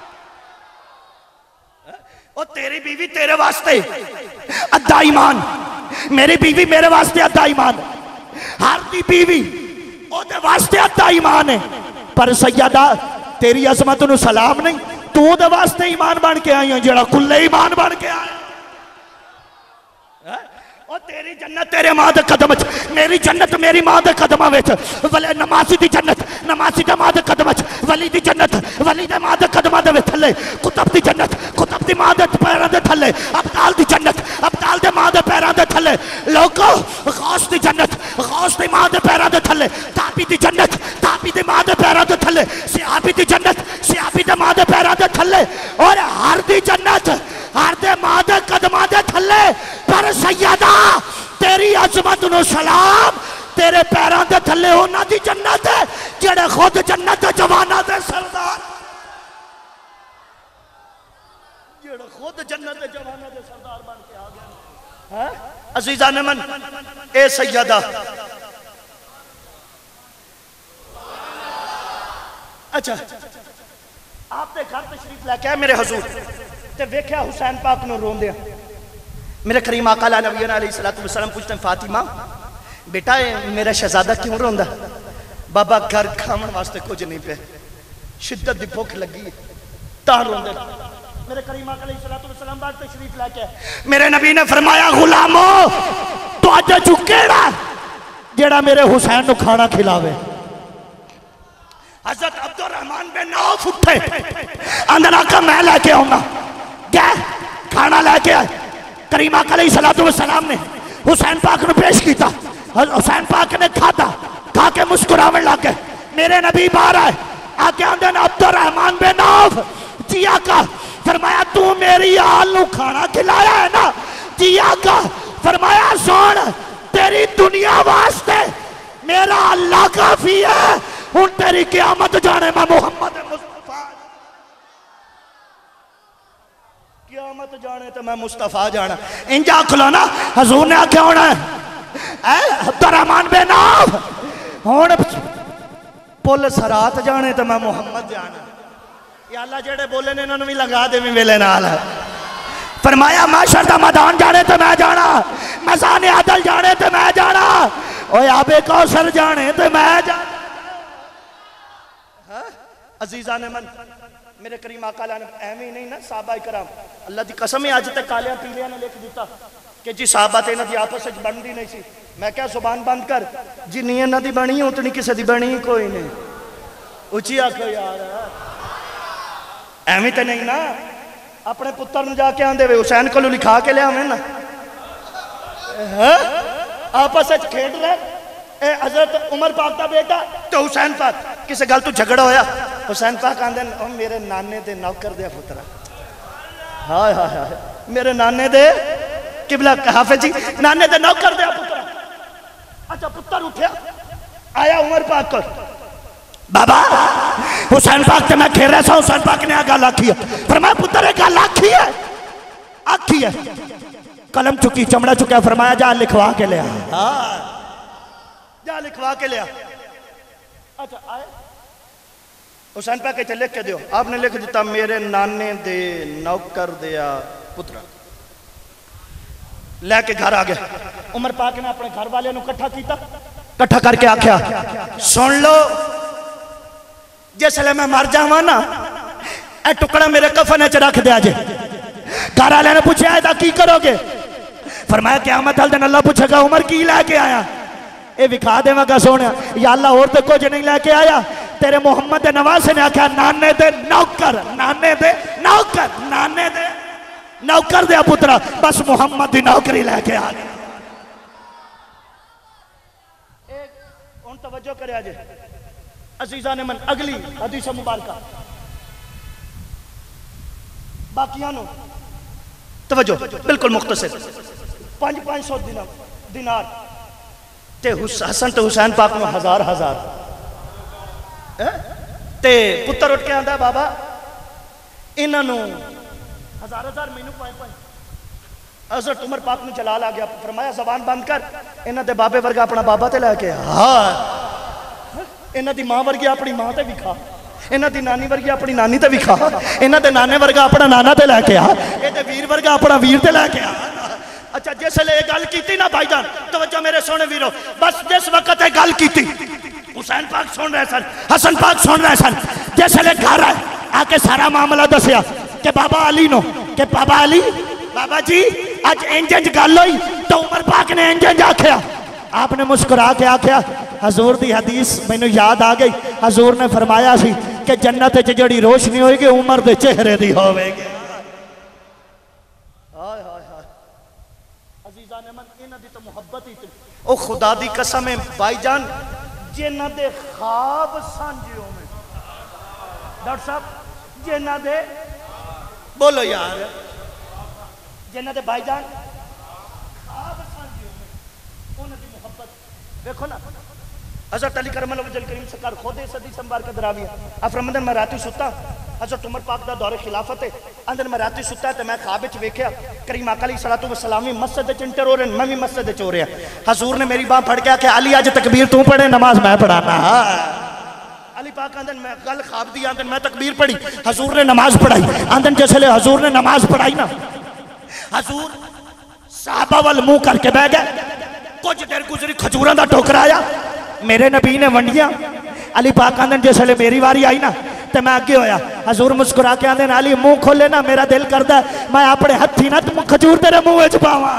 اور تیری بیوی تیرے واسطے ادھا ایمان, میری بیوی میرے واسطے ادھا ایمان, ہر دی بیوی او دے واسطے ادھا ایمان ہے, پر سیدہ تیری عظمت نو سلام نہیں, تو دے واسطے ایمان بن کے آئی ہیں جڑا کلے ایمان بن کے آئی. اور تیری جنت تیرے ماں دے قدم وچ, میری جنت میری ماں دے قدم وچ, ولی نمازی دی جنت نمازی دے ماں دے قدم وچ, ولی دی جنت ولی دے ماں دے قدم دے تھلے, کتب دی جنت کتب دی ماں دے پیراں دے تھلے, ابدال دی جنت ابدال دے ماں دے پیراں دے تھلے, لوگو غوث دی جنت غوث دی ماں دے پیراں دے تھلے, تابی دی جنت تابی دی ماں دے پیراں دے تھلے, سیابی دی جنت سیابی دے ماں دے پیراں دے تھلے, اور ہر دی جنت ہر دے ماں دے قدمہ دے تھلے. پر سیدہ تیری عظمت نو سلام, تیرے پیران دے تھلے ہونا دی جنت ہے جڑے خود جنت جوانا دے سردار, جڑے خود جنت جوانا دے سردار بن کے آگئے. عزیزان من اے سیدہ اچھا آپ نے گھر تشریف لے کے میرے حضور تے ویکھیا حسین پاک نو رون دیا. میرے کریم آقا نبی علیہ السلام پوچھتے ہیں فاطمہ بیٹا میرا شہزادہ کیوں روندا؟ بابا گھر کھاون واسطے کچھ نہیں پہ, شدت دی بھوک لگی تا روندے. میرے کریم آقا علیہ السلام بعد تشریف لے کے میرے نبی نے فرمایا غلامو تو اج چکیڑا جیڑا میرے حسین نو کھانا کھلاوے. حضرت عبد الرحمن بن عوف اٹھے, اندر آقا میں لے کے آؤں گا, گئے کھانا لے کے آئے. کریم آقا علیہ السلام نے حسین پاک نے پیش کیتا, حسین پاک نے کھاتا, کھا کے مسکراویں لگے. میرے نبی باہر آئے, آگے آندے نا عبد الرحمن بن عوف, جی آقا. فرمایا تو میری آل نو کھانا کھلایا ہے نا؟ جی آقا. فرمایا سون تیری دنیا واسطے میرا اللہ کافی ہے, ہن تیری قیامت جانے میں محمد مصطفیٰ, قیامت جانے تو میں مصطفیٰ جانا. انجا کھلانا حضور نے آکھا ہونا ہے اے عبد الرحمن بن عوف ہون پل سرات جانے تو میں محمد جانا. یا اللہ جڑے بولے نے انہوں نے بھی لگا دے میں ویلے نال. فرمایا معاشر دا میدان جانے تو میں جانا, میزان عدل جانے تو میں جانا, اوے آب کوثر جانے تو میں جانا. عزیزان من میرے کریم آقا نے اہمی نہیں نا صحابہ کرام, اللہ دی قسم ہے آج تک کالیاں پیلیاں نے لکھ دیتا کہ جی صحابہ تے انہاں دی آپس وچ بندی نہیں سی. میں کیا زبان بند کر, جنی انہاں دی بنی اتنی کسے دی بنی کوئی نہیں. اچھی آکھو یار ایویں تے نہیں نا. اپنے پتر نو جا کے آندے وے حسین کولو لکھا کے لے آویں نا, آپس وچ کھیڈ رہے. اے حضرت عمر پاک دا بیٹا تو حسین پاک کسے گل تو جھگڑا ہویا, حسین پاک آندے او میرے نانے دے نوکر دے پترا, ہائے ہائے ہائے میرے نانے دے قبلہ حافظ جی نانے دے نوکر دے پترا. اچھا پتر اٹھیا آیا عمر پاک کو, بابا حسین پاک تے میں کھیر رہا سا. حسین پاک نے آگا لاکھی ہے, فرمایا پتر ایک لاکھی ہے آکھی ہے, قلم چکی چمڑا چکا, فرمایا جا لکھوا کے لیا, جا لکھوا کے لیا. اچھا آئے حسین پاک کہتے لکھ کے دیو, آپ نے لکھ دیتا میرے نانے دے نوکر دیا پترا. لے کے گھر آگئے. عمر پاک نے اپنے گھر والے نو کٹھا کیتا, کٹھا کر کے آکھیا سن لو جس لئے میں مر جاواں نا اے ٹکڑا میرے کفن وچ رکھ دیا جے, گھر والے نے پوچھا ہے کی کرو گے؟ فرمایا قیامت والے دن اللہ پوچھے گا عمر کی لے کے آیا؟ اے وکھا دے گا سونے یا اللہ اور تو کچھ نہیں لے کے آیا؟ تیرے محمد دے نواز نے آکھا نانے دے نوکر نانے دے نوکر نانے دے نوکر دے پترا بس محمد دی نوکری لے کے آ گیا۔ ایک ان توجہ کرے آجے عزیزان من اگلی حدیث مبارکہ باقیانو توجہ بالکل مختصر پانچ پانچ سو دینار تے حسن تے حسین پاک میں ہزار ہزار تے پتر اٹھ کے آندہ ہے بابا انہوں ہزار ہزار مینو پائیں پائیں حضرت عمر پاک نے جلال آ گیا فرمایا زبان بند کر انہوں دے بابے ورگا اپنا بابا تے لے کے ہاں انہوں دی ماں ورگی اپنی ماں تے بھی کھا انہوں دی نانی ورگی اپنی نانی تے بھی کھا انہوں دے نانے ورگا اپنا نانا تے لے کے آ یہ دے ویر ورگا اپنا ویر تے لے کے آ اچھا جس لئے گل کیتی نا بھائی جان توجہ میرے سونے ویرو بس جس وقت ہے گل کیتی حسین پاک سن رہے سن حسن پاک سن رہے سن جس لئے گھر آئے آکے سارا معاملہ دسیا کہ بابا علی نو کہ بابا علی بابا جی آج انجنج گل ہوئی تو عمر پاک نے انجنج آکھیا آپ نے مسکرا کے آکھیا حضور دی حدیث میں نے یاد آ گئی حضور نے فرمایا سی کہ جنت جڑی روشنی ہوئے گی عمر دے چہرے دی ہوئے گی عزیزان من انہاں دی تو محبت ہی تھی او خدا دی قسم ہے بھائی جان جنہ دے خواب سانجیوں میں ڈاکٹر صاحب جنہ دے بولو یار جنہ دے بھائی جان خواب سانجیوں میں انہاں دی محبت دیکھو نا حضرت علی کرم اللہ وجل کریم سرکار خود اس حدیث مبارکہ دراوی ہے آپ فرماندن میں راتی ستا حضرت عمر پاک دا دور خلافت ہے اندر میں راتی ستا تے میں خواب وچ ویکھیا کریم آقا علیہ الصلوۃ والسلام مسجد وچ انٹر ہو رہے میں بھی مسجد وچ ہو رہا حضور نے میری باں پھڑ کے کہ علی اج تکبیر تو پڑھے نماز میں پڑھانا علی پاک اندر میں گل خواب دی اندر میں تکبیر پڑھی حضور نے نماز پڑھائی اندر جیسے لے حضور نے نماز پڑھائی نا حضور صحابہ وال منہ کر کے بیٹھ گئے کچھ دیر گزری کھجوراں دا ٹوکرا آیا میرے نبی نے ونڈیاں علی پاک آندن جیسے لے میری واری آئی نا تے میں آگے ہویا حضور مسکرا کے آندن علی منہ کھولے نا میرا دل کردہ میں اپنے ہتھی نا تم کھجور تیرے منہ وچ پاواں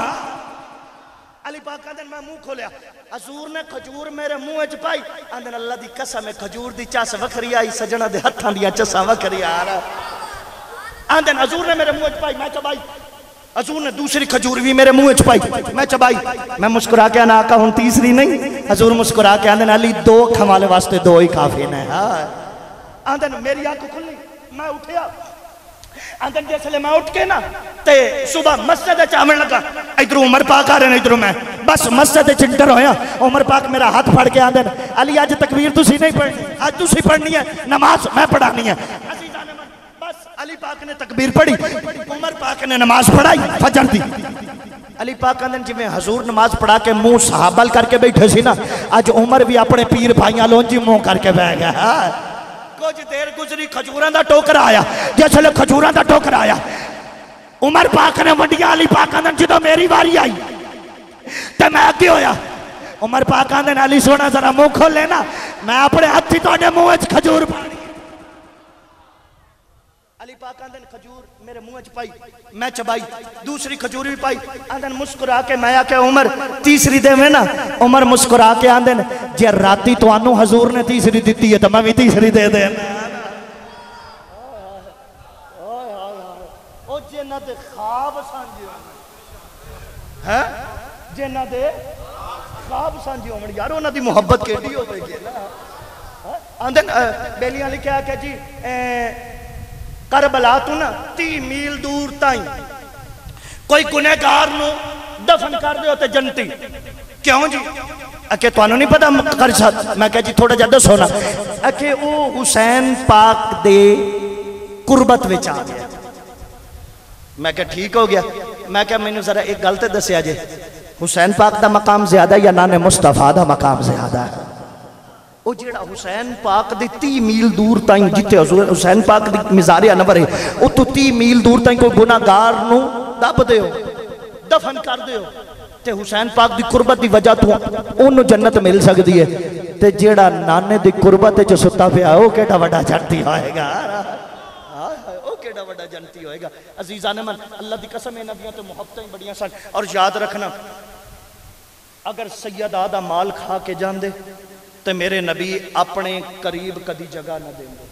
علی پاک آندن میں منہ کھولیا حضور نے کھجور میرے منہ وچ پائی آندن اللہ دی قسم ہے کھجور دی چاس وکھری آئی سجنہ دے ہتھاں دیا چاساں وکھری آ رہا آندن حضور نے میرے منہ وچ پائی میں چبائی حضور نے دوسری کھجور بھی میرے منہ وچ پائی میں چبائی میں مسکرا کے آنا آقا ہوں تیسری نہیں حضور مسکرا کے آندن علی دو کھمالے واسطے دو ہی کافی نے آندن میری آنکھ کھلی میں اٹھیا آندن جیسے لے میں اٹھ کے نا تے صبح مسجد چامن لگا ادھر عمر پاک آ رہے ہیں ادھر میں بس مسجد چنٹر ہویا عمر پاک میرا ہاتھ پھڑ کے آندن علی آج تکبیر تسی نہیں پڑھنی آج تسی پڑھنی ہے نماز میں پڑھانی ہے بس علی پاک نے تکبیر پڑھی عمر پاک نے نماز پڑھائی فجر دی علی پاک اندن جی میں حضور نماز پڑھا کے منہ صحابل کر کے بیٹھے سی نا آج عمر بھی اپنے پیر بھائیاں لونجی منہ کر کے بیٹھ گیا کچھ دیر گزری کھجوراں دا ٹوکر آیا جیسے لے کھجوراں دا ٹوکر آیا عمر پاک نے ونڈیا علی پاک اندن جدو میری واری آئی تے میں آگے ہویا عمر پاک اندن علی سونا ذرا منہ کھول لینا میں اپنے ہتھی تو نے منہ وچ کھجور پانی علی پاک اندن کھجور میرے منہ وچ پائی میں چبائی دوسری کھجور بھی پائی اندن مسکرا کے میں آکے عمر تیسری دے میں نا عمر مسکرا کے اندن جے راتی تو آنو حضور نے تیسری دیتی ہے تو میں بھی تیسری دے دے او جنہ دے خواب سانجیوں میں جنہ دے خواب سانجیوں میں یارو نہ دی محبت کیڑی ہو گئی نا اندن بیلیاں لکھا کہ جی کربلا تو نا تی میل دور تائیں کوئی گنہگار نو دفن کر دے ہوتے جنتی کیوں جی اکے تو آنو نہیں پتا قرصت میں کہا جی تھوڑا جدہ سونا اکے او حسین پاک دے قربت وچ آ گیا میں کہا ٹھیک ہو گیا میں کہا میں نے ذرا ایک غلط دسے آجے حسین پاک دا مقام زیادہ یا نانے مصطفیٰ دا مقام زیادہ ہے او جیڑا حسین پاک دی تی میل دور تائیں جیتے حسین پاک دی مزار انور ہے او تو تی میل دور تائیں کوئی گناہگار نو دب دے ہو دفن کر دے ہو تے حسین پاک دی قربت دی وجہ تو انہوں جنت مل سکتی ہے تے جیڑا نانے دی قربت جو ستا پہ آئے او کیڑا وڈا چڑھتی آئے گا بڑا بڑا جنتی ہوئے گا. عزیزان من اللہ دی قسم ہے نبیوں تو محبتیں بڑیاں سن. اور یاد رکھنا اگر سیدہ دا مال کھا کے جان دے تو میرے نبی اپنے قریب کدی جگہ نہ دیں گے.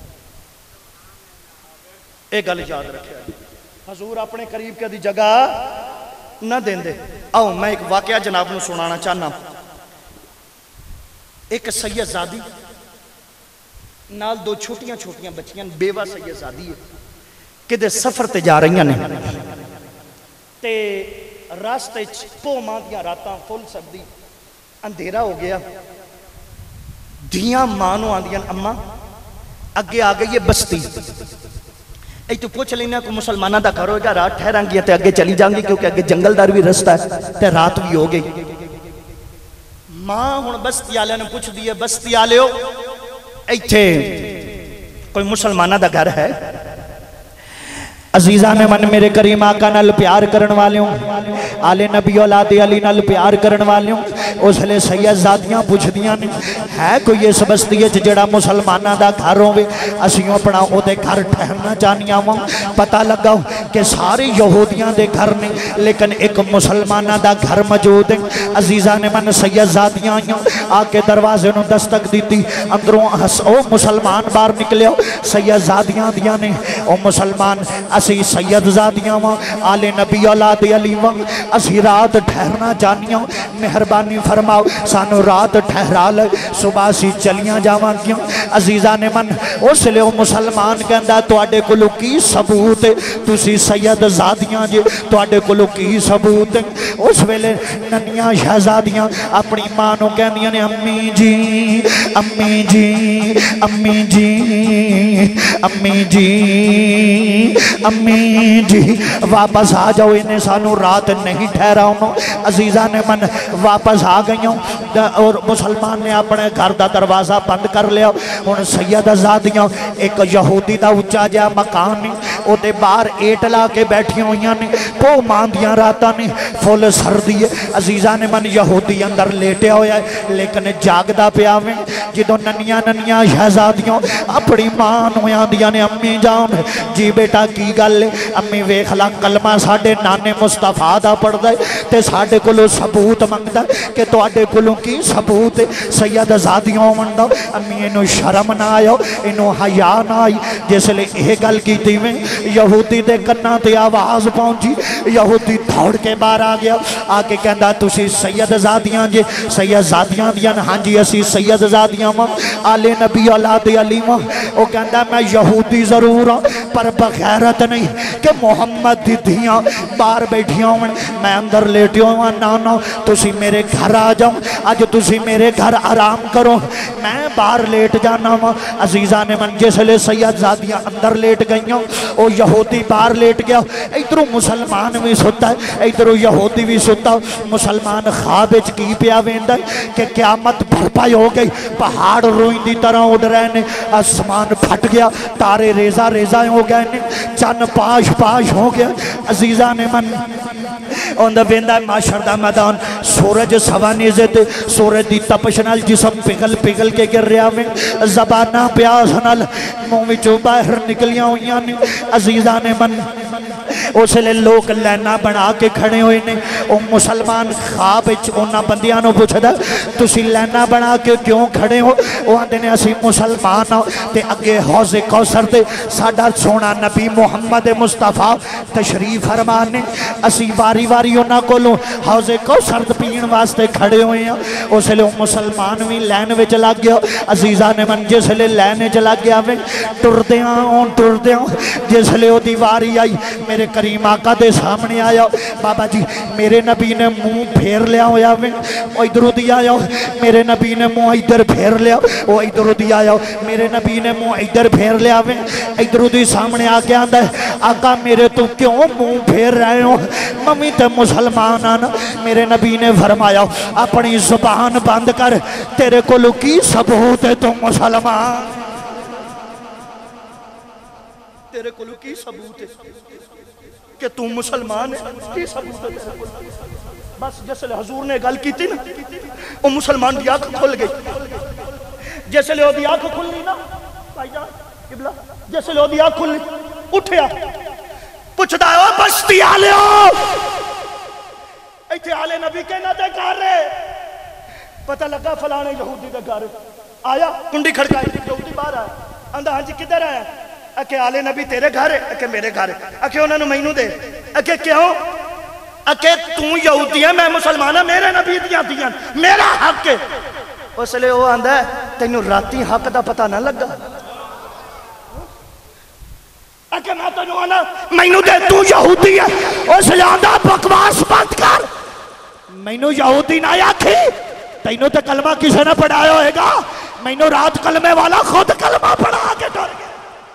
ایک گل یاد رکھے حضور اپنے قریب کدی جگہ نہ دیں دے. آؤ میں ایک واقعہ جناب نو سنانا چاہنا. ایک سیدزادی نال دو چھوٹیاں چھوٹیاں بچیاں بیوہ سیدزادی ہے کہ دے سفر تے جا رہی ہیں تے راستے پو ماں دیا راتاں فل سردی اندھیرا ہو گیا. دھیاں مانو آندیاں اماں اگے آ گئی ہے بستی. اے تو پوچھ لینا کو مسلمانہ دا گھر ہوگا رات ٹھہران گیا تے اگے چلی جائیں گی کیونکہ اگے جنگل دار بھی رستہ ہے تے رات بھی ہو گئی. ماں ہن بستی آلے نے پوچھ دیئے بستی آلے ہو ایتھے کوئی مسلمانہ دا گھر ہے؟ عزیزان من میرے کریم آقا نال پیار کرن والے ہوں آل نبی اولاد علی نال پیار کرن والے ہوں. اس لئے سیدزادیاں پوچھ دیاں نے ہے کوئی اس بستی ہے جڑا مسلمانہ دا گھر ہوئے اسیوں اپنا او دے گھر ٹھہرنا چاہنیاں ہوں. پتہ لگا کہ سارے یہودیاں دے گھر میں لیکن ایک مسلمانہ دا گھر موجود ہے. عزیزان من سیدزادیاں آئیاں آ کے دروازے نو دستک دیتی اندروں او مسلمان باہر نکلے ہو. سیدزادیاں دیاں نے او مسلمان اسی سیدزادیاں وہاں آل نبی اولاد علی وہاں اسی رات ٹھہرنا چاہنیاں مہربانی فرماؤ سانو رات ٹھہرا لے صبح سی چلیاں جاواں کیوں. عزیزان من اس لئے وہ مسلمان کہندہ توڑے کلو کی ثبوت ہے تسی سیدزادیاں جے توڑے کلو کی ثبوت ہے. اس ویلے ننیاں شہزادیاں اپنی ماں نو کہندیاں نے امی جی امی جی امی جی امی جی امی جی واپس آ جاؤ انہیں سانو رات نہیں ٹھہرا انہوں. عزیزان من واپس آ گئی ہوں اور مسلمان نے اپنے گھر دا دروازہ بند کر لیا. ان سیدزادیاں ایک یہودی دا اچھا جا مکان نے او دے باہر ایٹ لا کے بیٹھی ہوئیاں نے پو ماندیاں راتا نے فل سردی ہے. عزیزان من یہودی اندر لیٹے ہویا ہے لیکن جاگ دا پیا میں جدو ننیاں ننیاں شہزادیاں اپنی ماں نویاں دیا نے امی جان جی بیٹا کی گل ہے امی ویکھ لا کلمہ ساڑھے نانے مصطفیٰ دا پڑھ دے تے ساڑھے کلو ثبوت منگ دے کہ تو آڑے کلو کی ثبوت ہے. سیدزادیوں منڈا امی انہوں شرم نہ آیا انہوں حیا نہ آئی. جس لئے ایک گل کی تھی میں یہودی دے کنہ تے آواز پہنچی. یہودی دھوڑ کے باہر آ گیا آ کے کہندہ تسی سیدزادیاں جے سیدزادیاں دیاں ہاں جی اسی سیدزادیاں ماں آل نبی اولاد علی ماں. وہ کہندہ میں یہودی ضرور ہوں پر بغیرت نہیں کہ محمد دی دھیاں باہر بیٹھیاں ہوں میں اندر لیٹی ہوں نانا تسی میرے گھر آ جاؤں آج تسی میرے گھر آرام کرو میں باہر لیٹ جانا ہوں. عزیزان من جس لئے سیدزادیاں اندر لیٹ گئی ہوں او یہودی باہر لیٹ گیا. ادھروں مسلمان بھی ستا ہے ادھروں یہودی بھی ستا ہے. مسلمان خوابچ کی پیا ویندہ ہے کہ قیامت بھرپائی ہو گئی پہاڑ روئیں دی طرح اڑ رہے نے آسمان پھٹ گیا تارے ریزہ ریزہ ہو گئے نے چند پاش پاش ہو گیا. عزیزان من اندہ ویندہ معاشر دا میدان سورج سوانیزے تے سورج دی تپشنال جسم پگل پگل کے گر رہا میں زبانہ پیاسنال مومی چو باہر نکلیاں ہوئیاں نے. عزیزان من اس لئے لوگ لینا بنا کے کھڑے ہوئے نے. او مسلمان خواب اونا بندیاں نو پوچھ دا تسی لینا بنا کے کیوں کھڑے ہو. وہ آندے نے اسی مسلمان ہو تے اگے حوض کوثر تے ساڑھا سونا نبی محمد مصطفیٰ تشریف فرمانے اسی واری واری اونا کو لوں حوض کوثر پین واسطے کھڑے ہوئے ہیں. اس لئے مسلمان بھی لین وچ لگ گیا. عزیزان من جس لئے لین چلا گیا میں ٹر دیاں ہوں ٹر دیاں جس لئے وہ دیواری آئی میرے کریم آقا دے سامنے آیا. بابا جی میرے نبی نے منہ پھیر لیا ہویا میں وہ ادھر دیا آیا میرے نبی نے منہ ادھر پھیر لیا وہ ادھر دیا آیا میرے نبی نے منہ ادھر پھیر لیا میں ادھر دی سامنے آ کے آندہ ہے آقا میرے تو کیوں منہ پھیر رہے ہو ممی تے مسلمان آنا. میرے نبی نے فرمایا اپنی زبان بند کر تیرے کو لکی ثبوت ہے تو مسلمان تیرے کو لکی ثبوت ہے کہ تم مسلمان ہے کی ثبوت ہے. بس جیسے حضور نے گل کی تھی نا وہ مسلمان دی آنکھ کھل گئی جیسے لے وہ دی آنکھ کھل لی نا جیسے لے وہ دی آنکھ کھل لی اٹھیا پوچھتا ہے او بستی آلے ہو ایتھے آلے نبی کہنا دے گھر رہے پتہ لگا فلانے یہودی دے گھر آیا کنڈی کھڑکائی یہودی باہر آیا اندھا ہاں جی کدھر آیا اکھے آلے نبی تیرے گھر ہے اکھے میرے گھر ہے اکھے انہوں نے مینوں دے اکھے کیوں اکھے تو یہودی ہے میں مسلمان ہے میرے نبی دیاں دیاں میرا حق ہے اس لئے وہ آندھا ہے تینوں راتی حق دا پتہ نہ لگا اکھے میں تینوں آنا مینوں دے تو یہودی ہے اس لئے آندھا بکواس بند کر مینوں یہودی نہ آکھی تینوں تے کلمہ کسے نہ پڑھایا ہوئے گا مینوں رات کلمے والا خود کلمہ پڑھا کے ڈر گیا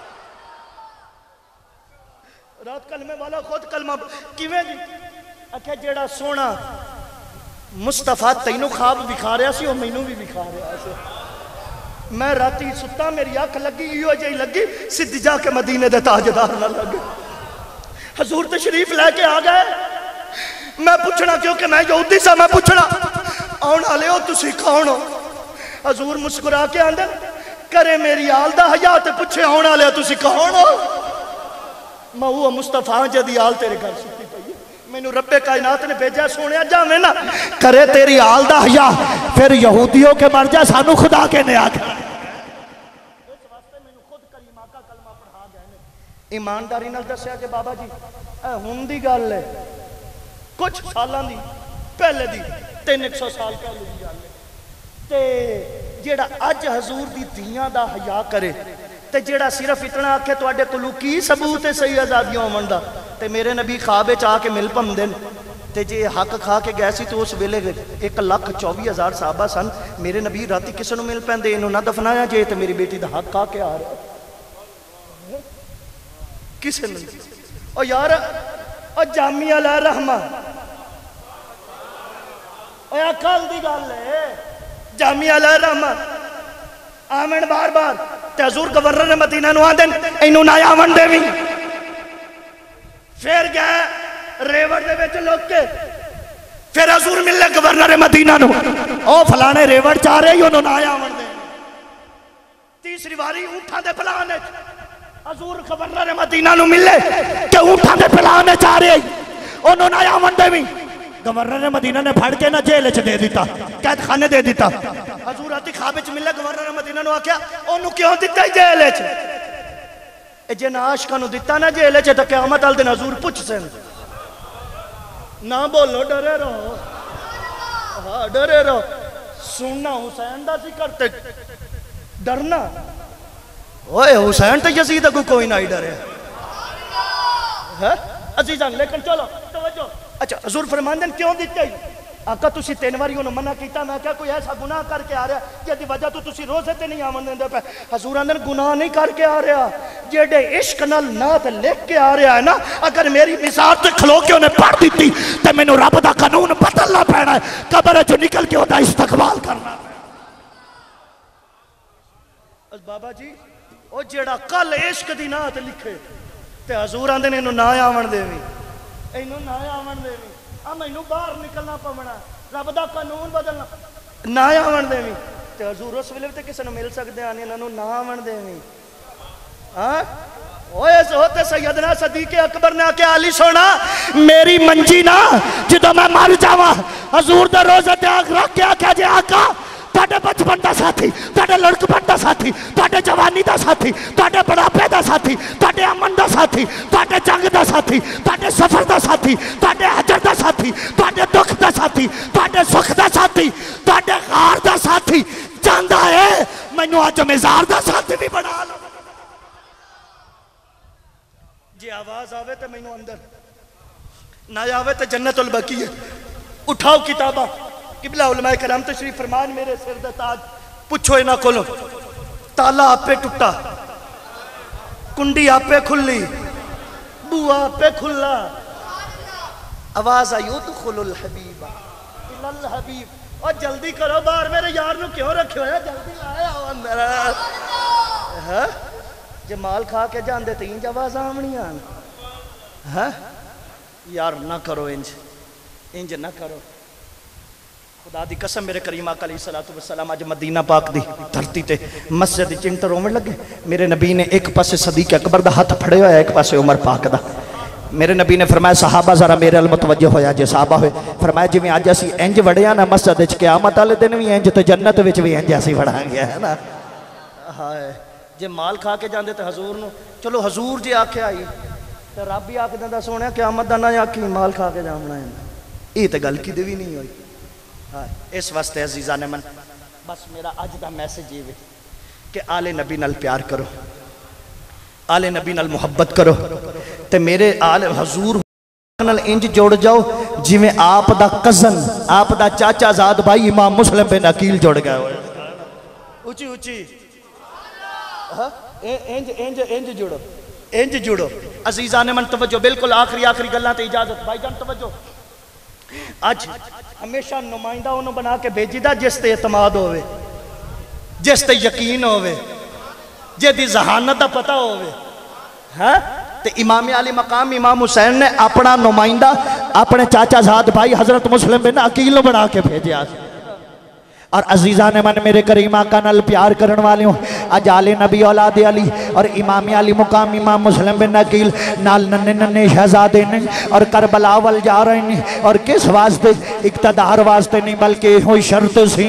رات کلمے والا خود کلمہ کیویں جی اکھے جیڑا سونا مصطفیٰ تینوں خواب بکھا رہا سی اور مینوں بھی بکھا رہا سی میں راتی ستا میری آنکھ لگی یہ جائی لگی سدھ جا کے مدینے دے تاجدار نہ لگے حضور تشریف لے کے آ گئے میں پوچھنا کیونکہ میں یہودی سا میں پوچھنا آن آلے ہو تسی کون ہو حضور مسکرا کے آندر کرے میری آل دا حیات پوچھے آن آلے ہو تسی کون ہو میں وہ مصطفیٰ جدی آل تیرے گھر سکتی پئی میں نے رب کائنات نے بھیجا سونیا جا میں نا کرے تیری آل دا حیا پھر یہودیوں کے مر جا سانو خدا کے نے آگے ایمانداری نال دسیا کہ بابا جی اے ہن دی گل ہے کچھ سالاں دی پہلے دی تین ایک سو سال پہلے دی گل ہے تے جیڑا اج حضور دی دھیاں دا حیا کرے تے جیڑا صرف اتنا آکھے تو اڈے کلو کی ثبوت ہے صحیح آزادیوں منڈا تے میرے نبی خواب چاہ کے مل پم دن تے جے حق کھا کے گئے سی تو اس ویلے ایک لاکھ چوبی ہزار صحابہ سن میرے نبی راتی کسے نو مل پیندے انہوں نہ دفنایا جے تے میری بیٹی دا حق کھا کے آ رہا کسے نو او یار او جامعہ لا رحمہ او یا کل دی گل ہے جامعہ لا رحمہ آمن بار بار تے حضور گورنر مدینہ نو آن دن اینو نہ آمن دے بھی پھر گئے ریوڑ دے بیچے لوگ کے پھر حضور ملے گورنر مدینہ نو او فلانے ریوڑ چاہ رہے ہی انہوں نہ آمن دے تیسری باری اٹھا دے پلانے حضور گورنر مدینہ نو ملے کہ اٹھا دے پلانے چاہ رہے ہی انہوں نہ آمن دے بھی گورنر مدینہ نے پھڑ کے نہ جیلے چھ دے دیتا قید خانے دے دیتا حضور آتی خوابے چھ ملے گورنر مدینہ نو آکیا انہوں کیوں دیتا ہی جیلے چھ اے جے ناشکا نو دیتا نا جیلے چھ تا قیامت آل دن حضور پوچھ سن نہ بولو ڈرے رہو ہاں ڈرے رہو سننا حسین دا سی کرتے ڈرنا اوے حسین تا یزید کو کوئی نہ ہی ڈرے عزیزان لیکن چلو توجہ اچھا حضور فرمان دن کیوں دیتے ہی آقا تسی تین باری انہوں منع کیتا میں کیا کوئی ایسا گناہ کر کے آ رہا جیدی وجہ تو تسی روزے تے نہیں آمن دیں دے پہ حضور اندر گناہ نہیں کر کے آ رہا جیڑے عشق نال نات لکھ کے آ رہا ہے نا اگر میری مثال تے کھلو کے انہیں پڑھ دیتی تے میں نے رب دا قانون بدلنا پڑنا ہے قبر ہے جو نکل کے ہوتا استقبال کرنا بابا جی او جیڑا کل عشق دی نات لکھے تے حضور اندر انہوں نہ آمن دے بھی انہوں نہ آمن دے بھی اب انہوں باہر نکلنا پمنا رب دا قانون بدلنا نہ آمن دے بھی تے حضور اس ویلے تے کسے نو مل سکتے ہیں انہوں نہ آمن دے بھی ہاں اوہ ایسے ہوتے سیدنا صدیق اکبر نے آکے علی سونا میری منجی نا جدو میں مر جاوا حضور دا روزہ تے آگ رکھ کے آکے جے آقا تاڑے بچپن دا ساتھی تاڑے لڑکپن دا ساتھی تاڑے جوانی دا ساتھی تاڑے بڑھاپے دا ساتھی تاڑے امن دا ساتھی تاڑے جنگ دا ساتھی تاڑے سفر دا ساتھی تاڑے حجر دا ساتھی تاڑے دکھ دا ساتھی تاڑے سکھ دا ساتھی تاڑے غار دا ساتھی جاندہ ہے میں نو آج مزار دا ساتھی بھی بڑھا لوں جی آواز آوے تے میں نو اندر نہ آوے تے جنت البقی ہے اٹھاؤ کتابہ قبلہ علماء کرام تشریف فرمان میرے سر دے تاج پوچھو اینا کھولو تالا آپ پہ ٹوٹا کنڈی آپ پہ کھلی بوا آپ پہ کھلا آواز آئیو دخل الحبیبہ الحبیب اور جلدی کرو بار میرے یار نو کیوں رکھے ہویا جلدی آیا ہو اندر جمال کھا کے جان دیتے انج آواز آمنی آن یار نہ کرو انج انج نہ کرو خدا دی قسم میرے کریم آقا علیہ السلام اج مدینہ پاک دی دھرتی تے مسجد چنٹر ہونے لگے، میرے نبی نے ایک پاسے صدیق اکبر دا ہاتھ پھڑے ہویا، ایک پاسے عمر پاک دا. میرے نبی نے فرمایا صحابہ ذرا میرے ال متوجہ ہویا جے صحابہ ہوئے. فرمایا جی میں آج اسی انج وڑیا نا مسجد وچ قیامت والے دن بھی انج تے جنت وچ بھی انج اسی وڑاں گے ہے نا. ہائے جے مال کھا کے جاندے تے حضور نو چلو حضور جے آکھیا آئی تے رب ہی آکھ دیندا سونیا قیامت دا نہ آکھی مال کھا کے جاونا ہے. یہ تے گل کدی بھی نہیں ہوئی. ہاں اس واسطے عزیزان من بس میرا اج دا میسج یہ ہے کہ آل نبی نال پیار کرو، آل نبی نال محبت کرو تے میرے آل حضور نال انج جوڑ جاؤ جی میں آپ دا قزن آپ دا چاچا زاد بھائی امام مسلم بن عقیل جوڑ گئے ہوئے. اچھی اچھی انج انج انج جوڑو انج جوڑو. عزیزان من توجہ بالکل آخری آخری گلاں تے اجازت بھائی جان توجہ. آج ہمیشہ نمائندہ انہوں بنا کے بھیجی دا جس تے اعتماد ہوئے، جس تے یقین ہوئے، جے دی ذہانت دا پتہ ہوئے. ہاں تے امام علی مقام امام حسین نے اپنا نمائندہ اپنے چاچا زاد بھائی حضرت مسلم بن عقیل بنا کے بھیجیا. اور عزیزان من میرے کریم آقا نال پیار کرن والے ہوں اج آل نبی اولاد علی اور امام علی مقام امام مسلم بن عقیل نال ننے ننے شہزادے نے اور کربلا ول جا رہے ہیں. اور کس واسطے؟ اقتدار واسطے نہیں بلکہ ہوئی شرط سی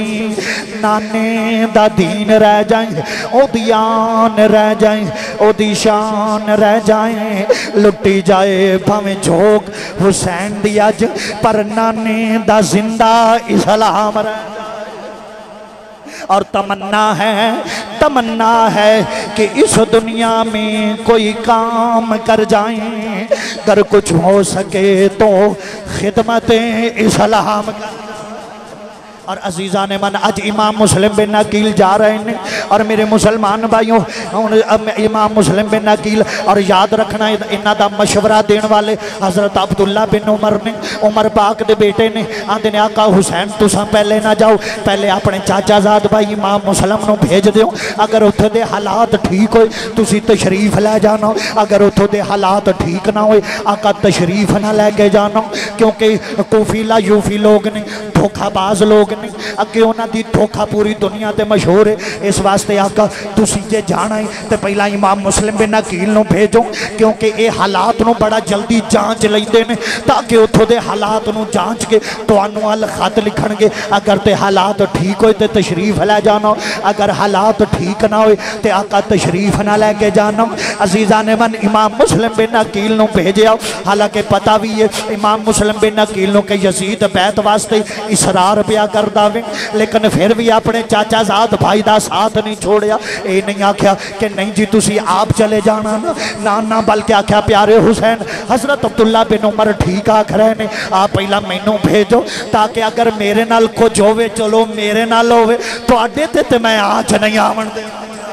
نانے دا دین رہ جائیں، او دیان رہ جائیں، او دی شان رہ جائیں. لٹی جائے بھامیں جھوک حسین دی اج پر نانے دا زندہ اسلام رہ جائیں. اور تمنا ہے تمنا ہے کہ اس دنیا میں کوئی کام کر جائیں، اگر کچھ ہو سکے تو خدمت اسلام کر. اور عزیزان من اج امام مسلم بن عقیل جا رہے ہیں اور میرے مسلمان بھائیوں امام مسلم بن عقیل اور یاد رکھنا انہاں دا مشورہ دین والے حضرت عبداللہ بن عمر نے عمر پاک دے بیٹے نے آندے نے آقا حسین تساں پہلے نہ جاؤ، پہلے اپنے چاچا زاد بھائی امام مسلم نو بھیج دیو، اگر اتھے دے حالات ٹھیک ہوئے تسی تشریف لے جانا، اگر اتھے دے حالات ٹھیک نہ ہوئے آقا تشریف نہ لے کے جانا. کیونکہ کوفیلا یوفی لوگ نے دھوکہ باز لوگ اگے انہاں دی دھوکہ پوری دنیا تے مشہور ہے. اس واسطے آقا تسی جے جانا ہے تے پہلا امام مسلم بن عقیل نو بھیجو، کیونکہ اے حالات نو بڑا جلدی جانچ لیندے نے تاکہ اتھوں دے حالات نو جانچ کے تانوں ال خط لکھن گے. اگر تے حالات ٹھیک ہوئے تے تشریف لے جانا، اگر حالات ٹھیک نہ ہوئے تے آقا تشریف نہ لے کے جانا. عزیزان من امام مسلم بن عقیل نو بھیجیا، حالانکہ پتہ بھی ہے امام مسلم بن عقیل نو کہ یزید بیعت واسطے اصرار پیا کر داویں، لیکن پھر بھی اپنے چاچا زاد بھائی دا ساتھ نہیں چھوڑیا. اے نہیں آکھیا کہ نہیں جی تسی آپ چلے جانا نا نا، بلکہ آکھیا پیارے حسین حضرت عبداللہ بن عمر ٹھیک آکھ رہے نے، آپ پہلا مینوں بھیجو تاکہ اگر میرے نال کچھ ہوئے چلو میرے نال ہوئے تو اڈے تے تے میں آج نہیں آمن دے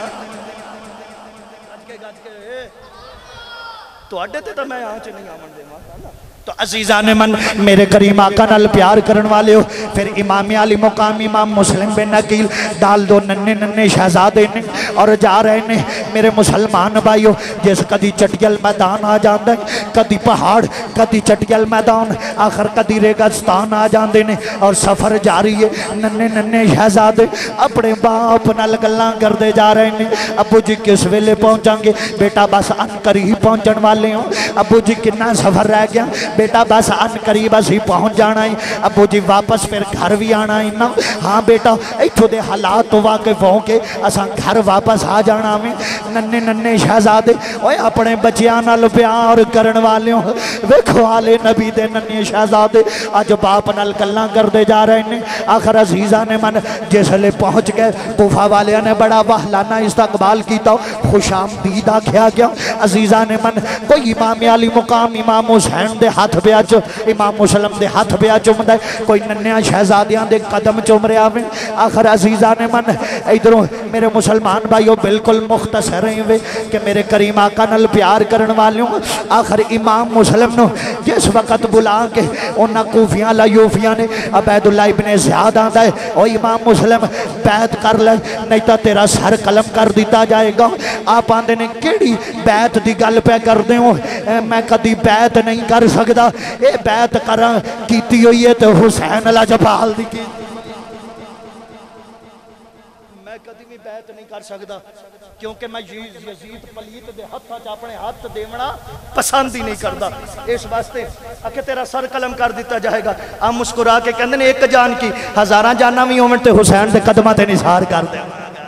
تو اڈے تے تے میں آج نہیں آمن دے. تو عزیزان من میرے کریم آقا نال پیار کرن والے ہو. پھر امام علی مقام امام مسلم بن عقیل ڈال دو ننے ننے شہزادے نے اور جا رہے نے. میرے مسلمان بھائیو جس کدی چٹیل میدان آ جاندے، کدی پہاڑ کدی چٹیل میدان، آخر کدی ریگستان آ جاندے نے اور سفر جاری ہے. ننے ننے شہزادے اپنے باپ نال گلاں کردے جا رہے نے، ابو جی کس ویلے پہنچاں گے؟ بیٹا بس ان قریب پہنچن والے ہوں. ابو جی کنا سفر رہ گیا؟ بیٹا بس ان قریب اسی پہنچ جانا ہے. ابو جی واپس پھر گھر بھی آنا ہے نا؟ ہاں بیٹا ایتھوں دے حالات تو واقف ہوں کے اساں گھر واپس آ جانا میں. ننے ننے شہزادے اوے اپنے بچیاں نال پیار کرن والے ہوں. ویکھو آلے نبی دے ننے شہزادے اج باپ نال گلاں کردے جا رہے ہیں. آخر عزیزاں نے من جس لے پہنچ گئے کوفہ والیاں نے بڑا وحلانہ استقبال کیتا، خوش آمدید آکھیا گیا. عزیزاں نے من کوئی امام علی مقام امام حسین دے ہاتھ بیا چو امام مسلم دے ہاتھ بیا چوم دے، کوئی ننیاں شہزادیاں دے قدم چوم رہا میں. آخر عزیزان من ادھروں میرے مسلمان بھائیو بالکل مختصر ہیں وے کہ میرے کریم آقا نال پیار کرن والے ہوں. آخر امام مسلم نو جس وقت بلا کے انہاں کوفیاں لیوفیاں نے عبید اللہ ابن زیاد آندا ہے او امام مسلم بیعت کر لے نہیں تا تیرا سر قلم کر دیتا جائے گا. آپ آندے نے کیڑی بیعت دی گل پہ کر دے ہوں؟ میں کدی بیعت نہیں کر سکتا، اے بیعت کرا کیتی ہوئی ہے تو حسین لاجپال دی کی. میں کدی بھی بیعت نہیں کر سکتا کیونکہ میں یزید پلیت دے ہاتھ وچ اپنے ہاتھ دیونا پسند ہی نہیں کرتا اس واسطے کہ تیرا سر قلم کر دیتا جائے گا آپ مسکرا کے کہندے نے ایک جان کی ہزاراں جاناں وی ہون تے حسین دے قدماں تے نثار کر دے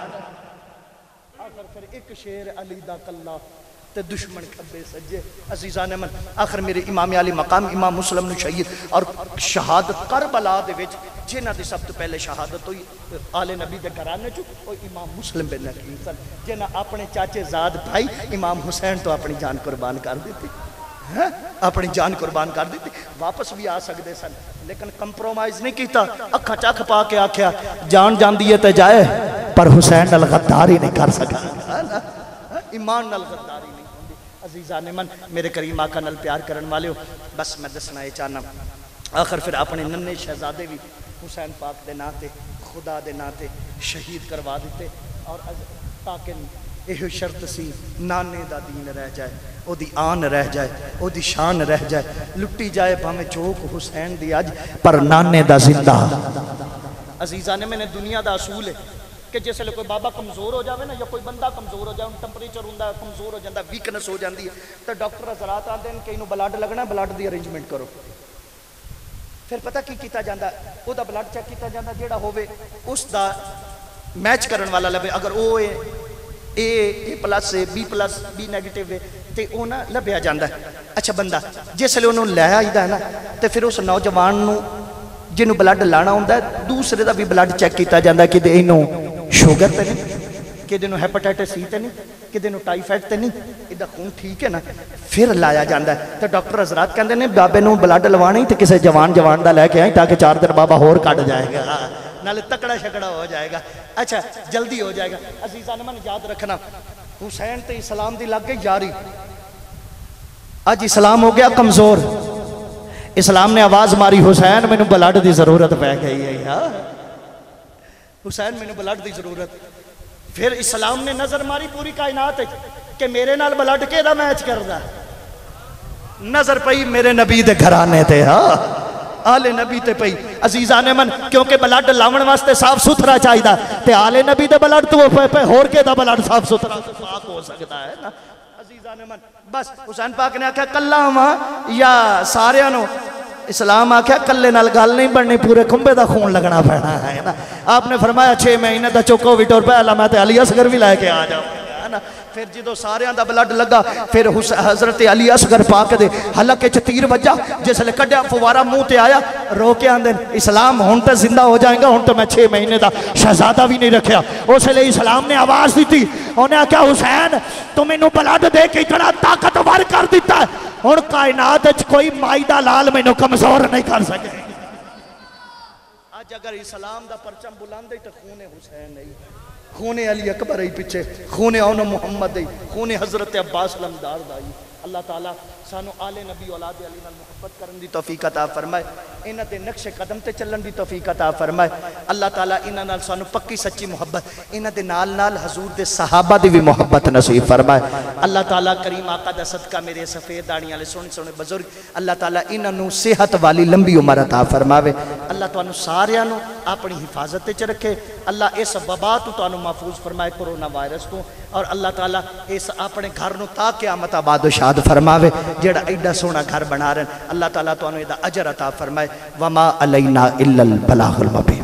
آخر پھر ایک شیر علی دا کلا تے دشمن کھبے سجے عزیزان من آخر میرے امام علی مقام امام مسلم نو شہید اور شہادت کربلا دے وچ جنہ دی سب تو پہلے شہادت ہوئی آل نبی دے گھرانے چو اور امام مسلم بن نقیم سن جنہ اپنے چاچے زاد بھائی امام حسین تو اپنی جان قربان کر دیتی اپنی جان قربان کر دیتی واپس بھی آ سکتے سن لیکن کمپرومائز نہیں کیتا اکھا چاک پا کے آکھیا جان جان دیئے تے جائے پر حسین نال غداری نہیں کر سکا ایمان نال غداری نہیں ہوندی عزیزان من میرے کریم آقا نال پیار کرن والے ہو بس میں دسنا یہ چاہنا آخر پھر اپنے ننے شہزادے بھی حسین پاک دے ناتے خدا دے ناتے شہید کروا دیتے اور تاکہ یہ شرط سی نانے دا دین رہ جائے او دی آن رہ جائے او دی شان رہ جائے لٹی جائے بھامے چوک حسین دی آج پر نانے دا زندہ عزیزانے میں نے دنیا دا اصول ہے کہ جیسے لے کوئی بابا کمزور ہو جاوے نا یا کوئی بندہ کمزور ہو جائے ان ٹمپریچر ہوندہ ہے کمزور ہو جاندہ ویکنس ہو جاندی ہے تو ڈاکٹر حضرات آتے ہیں کہ انہوں بلڈ لگنا ہے بلڈ دی ارینجمنٹ کرو پھر پتہ کی کیتا جاندہ او دا بلڈ چیک کیتا جاندہ جیڑا ہووے اس دا میچ کرن والا لبے اگر O A A A plus ہے بی پلس بی نیگیٹیو ہے تے او نا لبیا جاندہ ہے اچھا بندہ جیسے لے انہوں لیا ہی دا ہے نا تے پھر اس نوجوان نو جنہوں بلڈ لانا ہوندہ ہے دوسرے دا بھی بلڈ چیک کیتا جاندہ ہے کہ دے انہوں شوگر تے نہیں کہ دنوں ہیپاٹائٹس سی تے نہیں کہ دنوں ٹائیفائڈ تے نہیں ادھا خون ٹھیک ہے نا پھر لایا جاندہ ہے تو ڈاکٹر حضرات کہندے نے بابے نوں بلڈ لوانا ہی تے کسے جوان جوان دا لے کے آئیں تاکہ چار دن بابا ہور کٹ جائے گا نالے تکڑا شکڑا ہو جائے گا اچھا جلدی ہو جائے گا عزیزان من یاد رکھنا حسین تے اسلام دی لگ گئی یاری آج اسلام ہو گیا کمزور اسلام نے آواز ماری حسین میں نے بلڈ دی ضرورت پہ گئی ہے حسین میں نے بلڈ دی ضرورت پھر اسلام نے نظر ماری پوری کائنات ہے کہ میرے نال بلڈ کے دا میچ کر دا نظر پئی میرے نبی دے گھرانے تھے ہاں آل نبی تے پئی عزیزان من کیونکہ بلڈ لاون واسطے صاف ستھرا چاہی دا تے آل نبی دے بلڈ تو وہ پہ ہور کے دا بلڈ صاف ستھرا صاف ہو سکتا ہے نا عزیزان من بس حسین پاک نے آکھا کلہ ہوا یا ساریانو اسلام آکھا کلے نال گال نہیں بڑھنی پورے کھمبے دا خون لگنا پڑنا ہے نا آپ نے فرمایا چھ مہینے دا چوکو ویٹور پہلا میں تے علی اصغر بھی لائے کے آ جاؤں پھر جدو سارے دا بلڈ لگا پھر حضرت علی اصغر پاک دے حلقے چ تیر وجہ جس لے کڈیا فوارا منہ تے آیا رو کے آندے اسلام ہون تے زندہ ہو جائیں گا ہون تے میں چھ مہینے دا شہزادہ بھی نہیں رکھیا اس لئے اسلام نے آواز دی تھی انہیں کہا حسین تم انہوں بلڈ دے کے اتنا طاقتور کر دیتا ہے ہون کائنات اچھ کوئی مائدہ لال میں انہوں کمزور نہیں کر سکے آج اگر اسلام دا پرچم بلاندے تو خون حسین نہیں خون علی اکبر ہی پچھے خون اون محمد ہی خون حضرت عباس لمدار دائی اللہ تعالیٰ سانو آل نبی اولاد علی نال محبت کرن دی توفیق عطا فرمائے انہاں دے نقش قدم تے چلن دی توفیق عطا فرمائے اللہ تعالیٰ انہاں نال سانو پکی سچی محبت انہاں دے نال نال حضور دے صحابہ دی بھی محبت نصیب فرمائے اللہ تعالیٰ کریم آقا دا صدقہ میرے سفید داڑیاں لے سونے سونے بزرگ اللہ تعالیٰ انہاں نو صحت والی لمبی عمر عطا فرماوے اللہ تعالیٰ ساریاں نو اپنی حفاظت تے چ رکھے اللہ اس وبا تو تعالیٰ محفوظ فرمائے کرونا وائرس تو اور اللہ تعالیٰ اس اپنے گھر نو تا قیامت آباد و شاد فرماوے جیڑا ایڈا سونا گھر بنا رہے اللہ تعالیٰ تو انہوں نے اجر عطا فرمائے وما علینا الا البلاغ المبین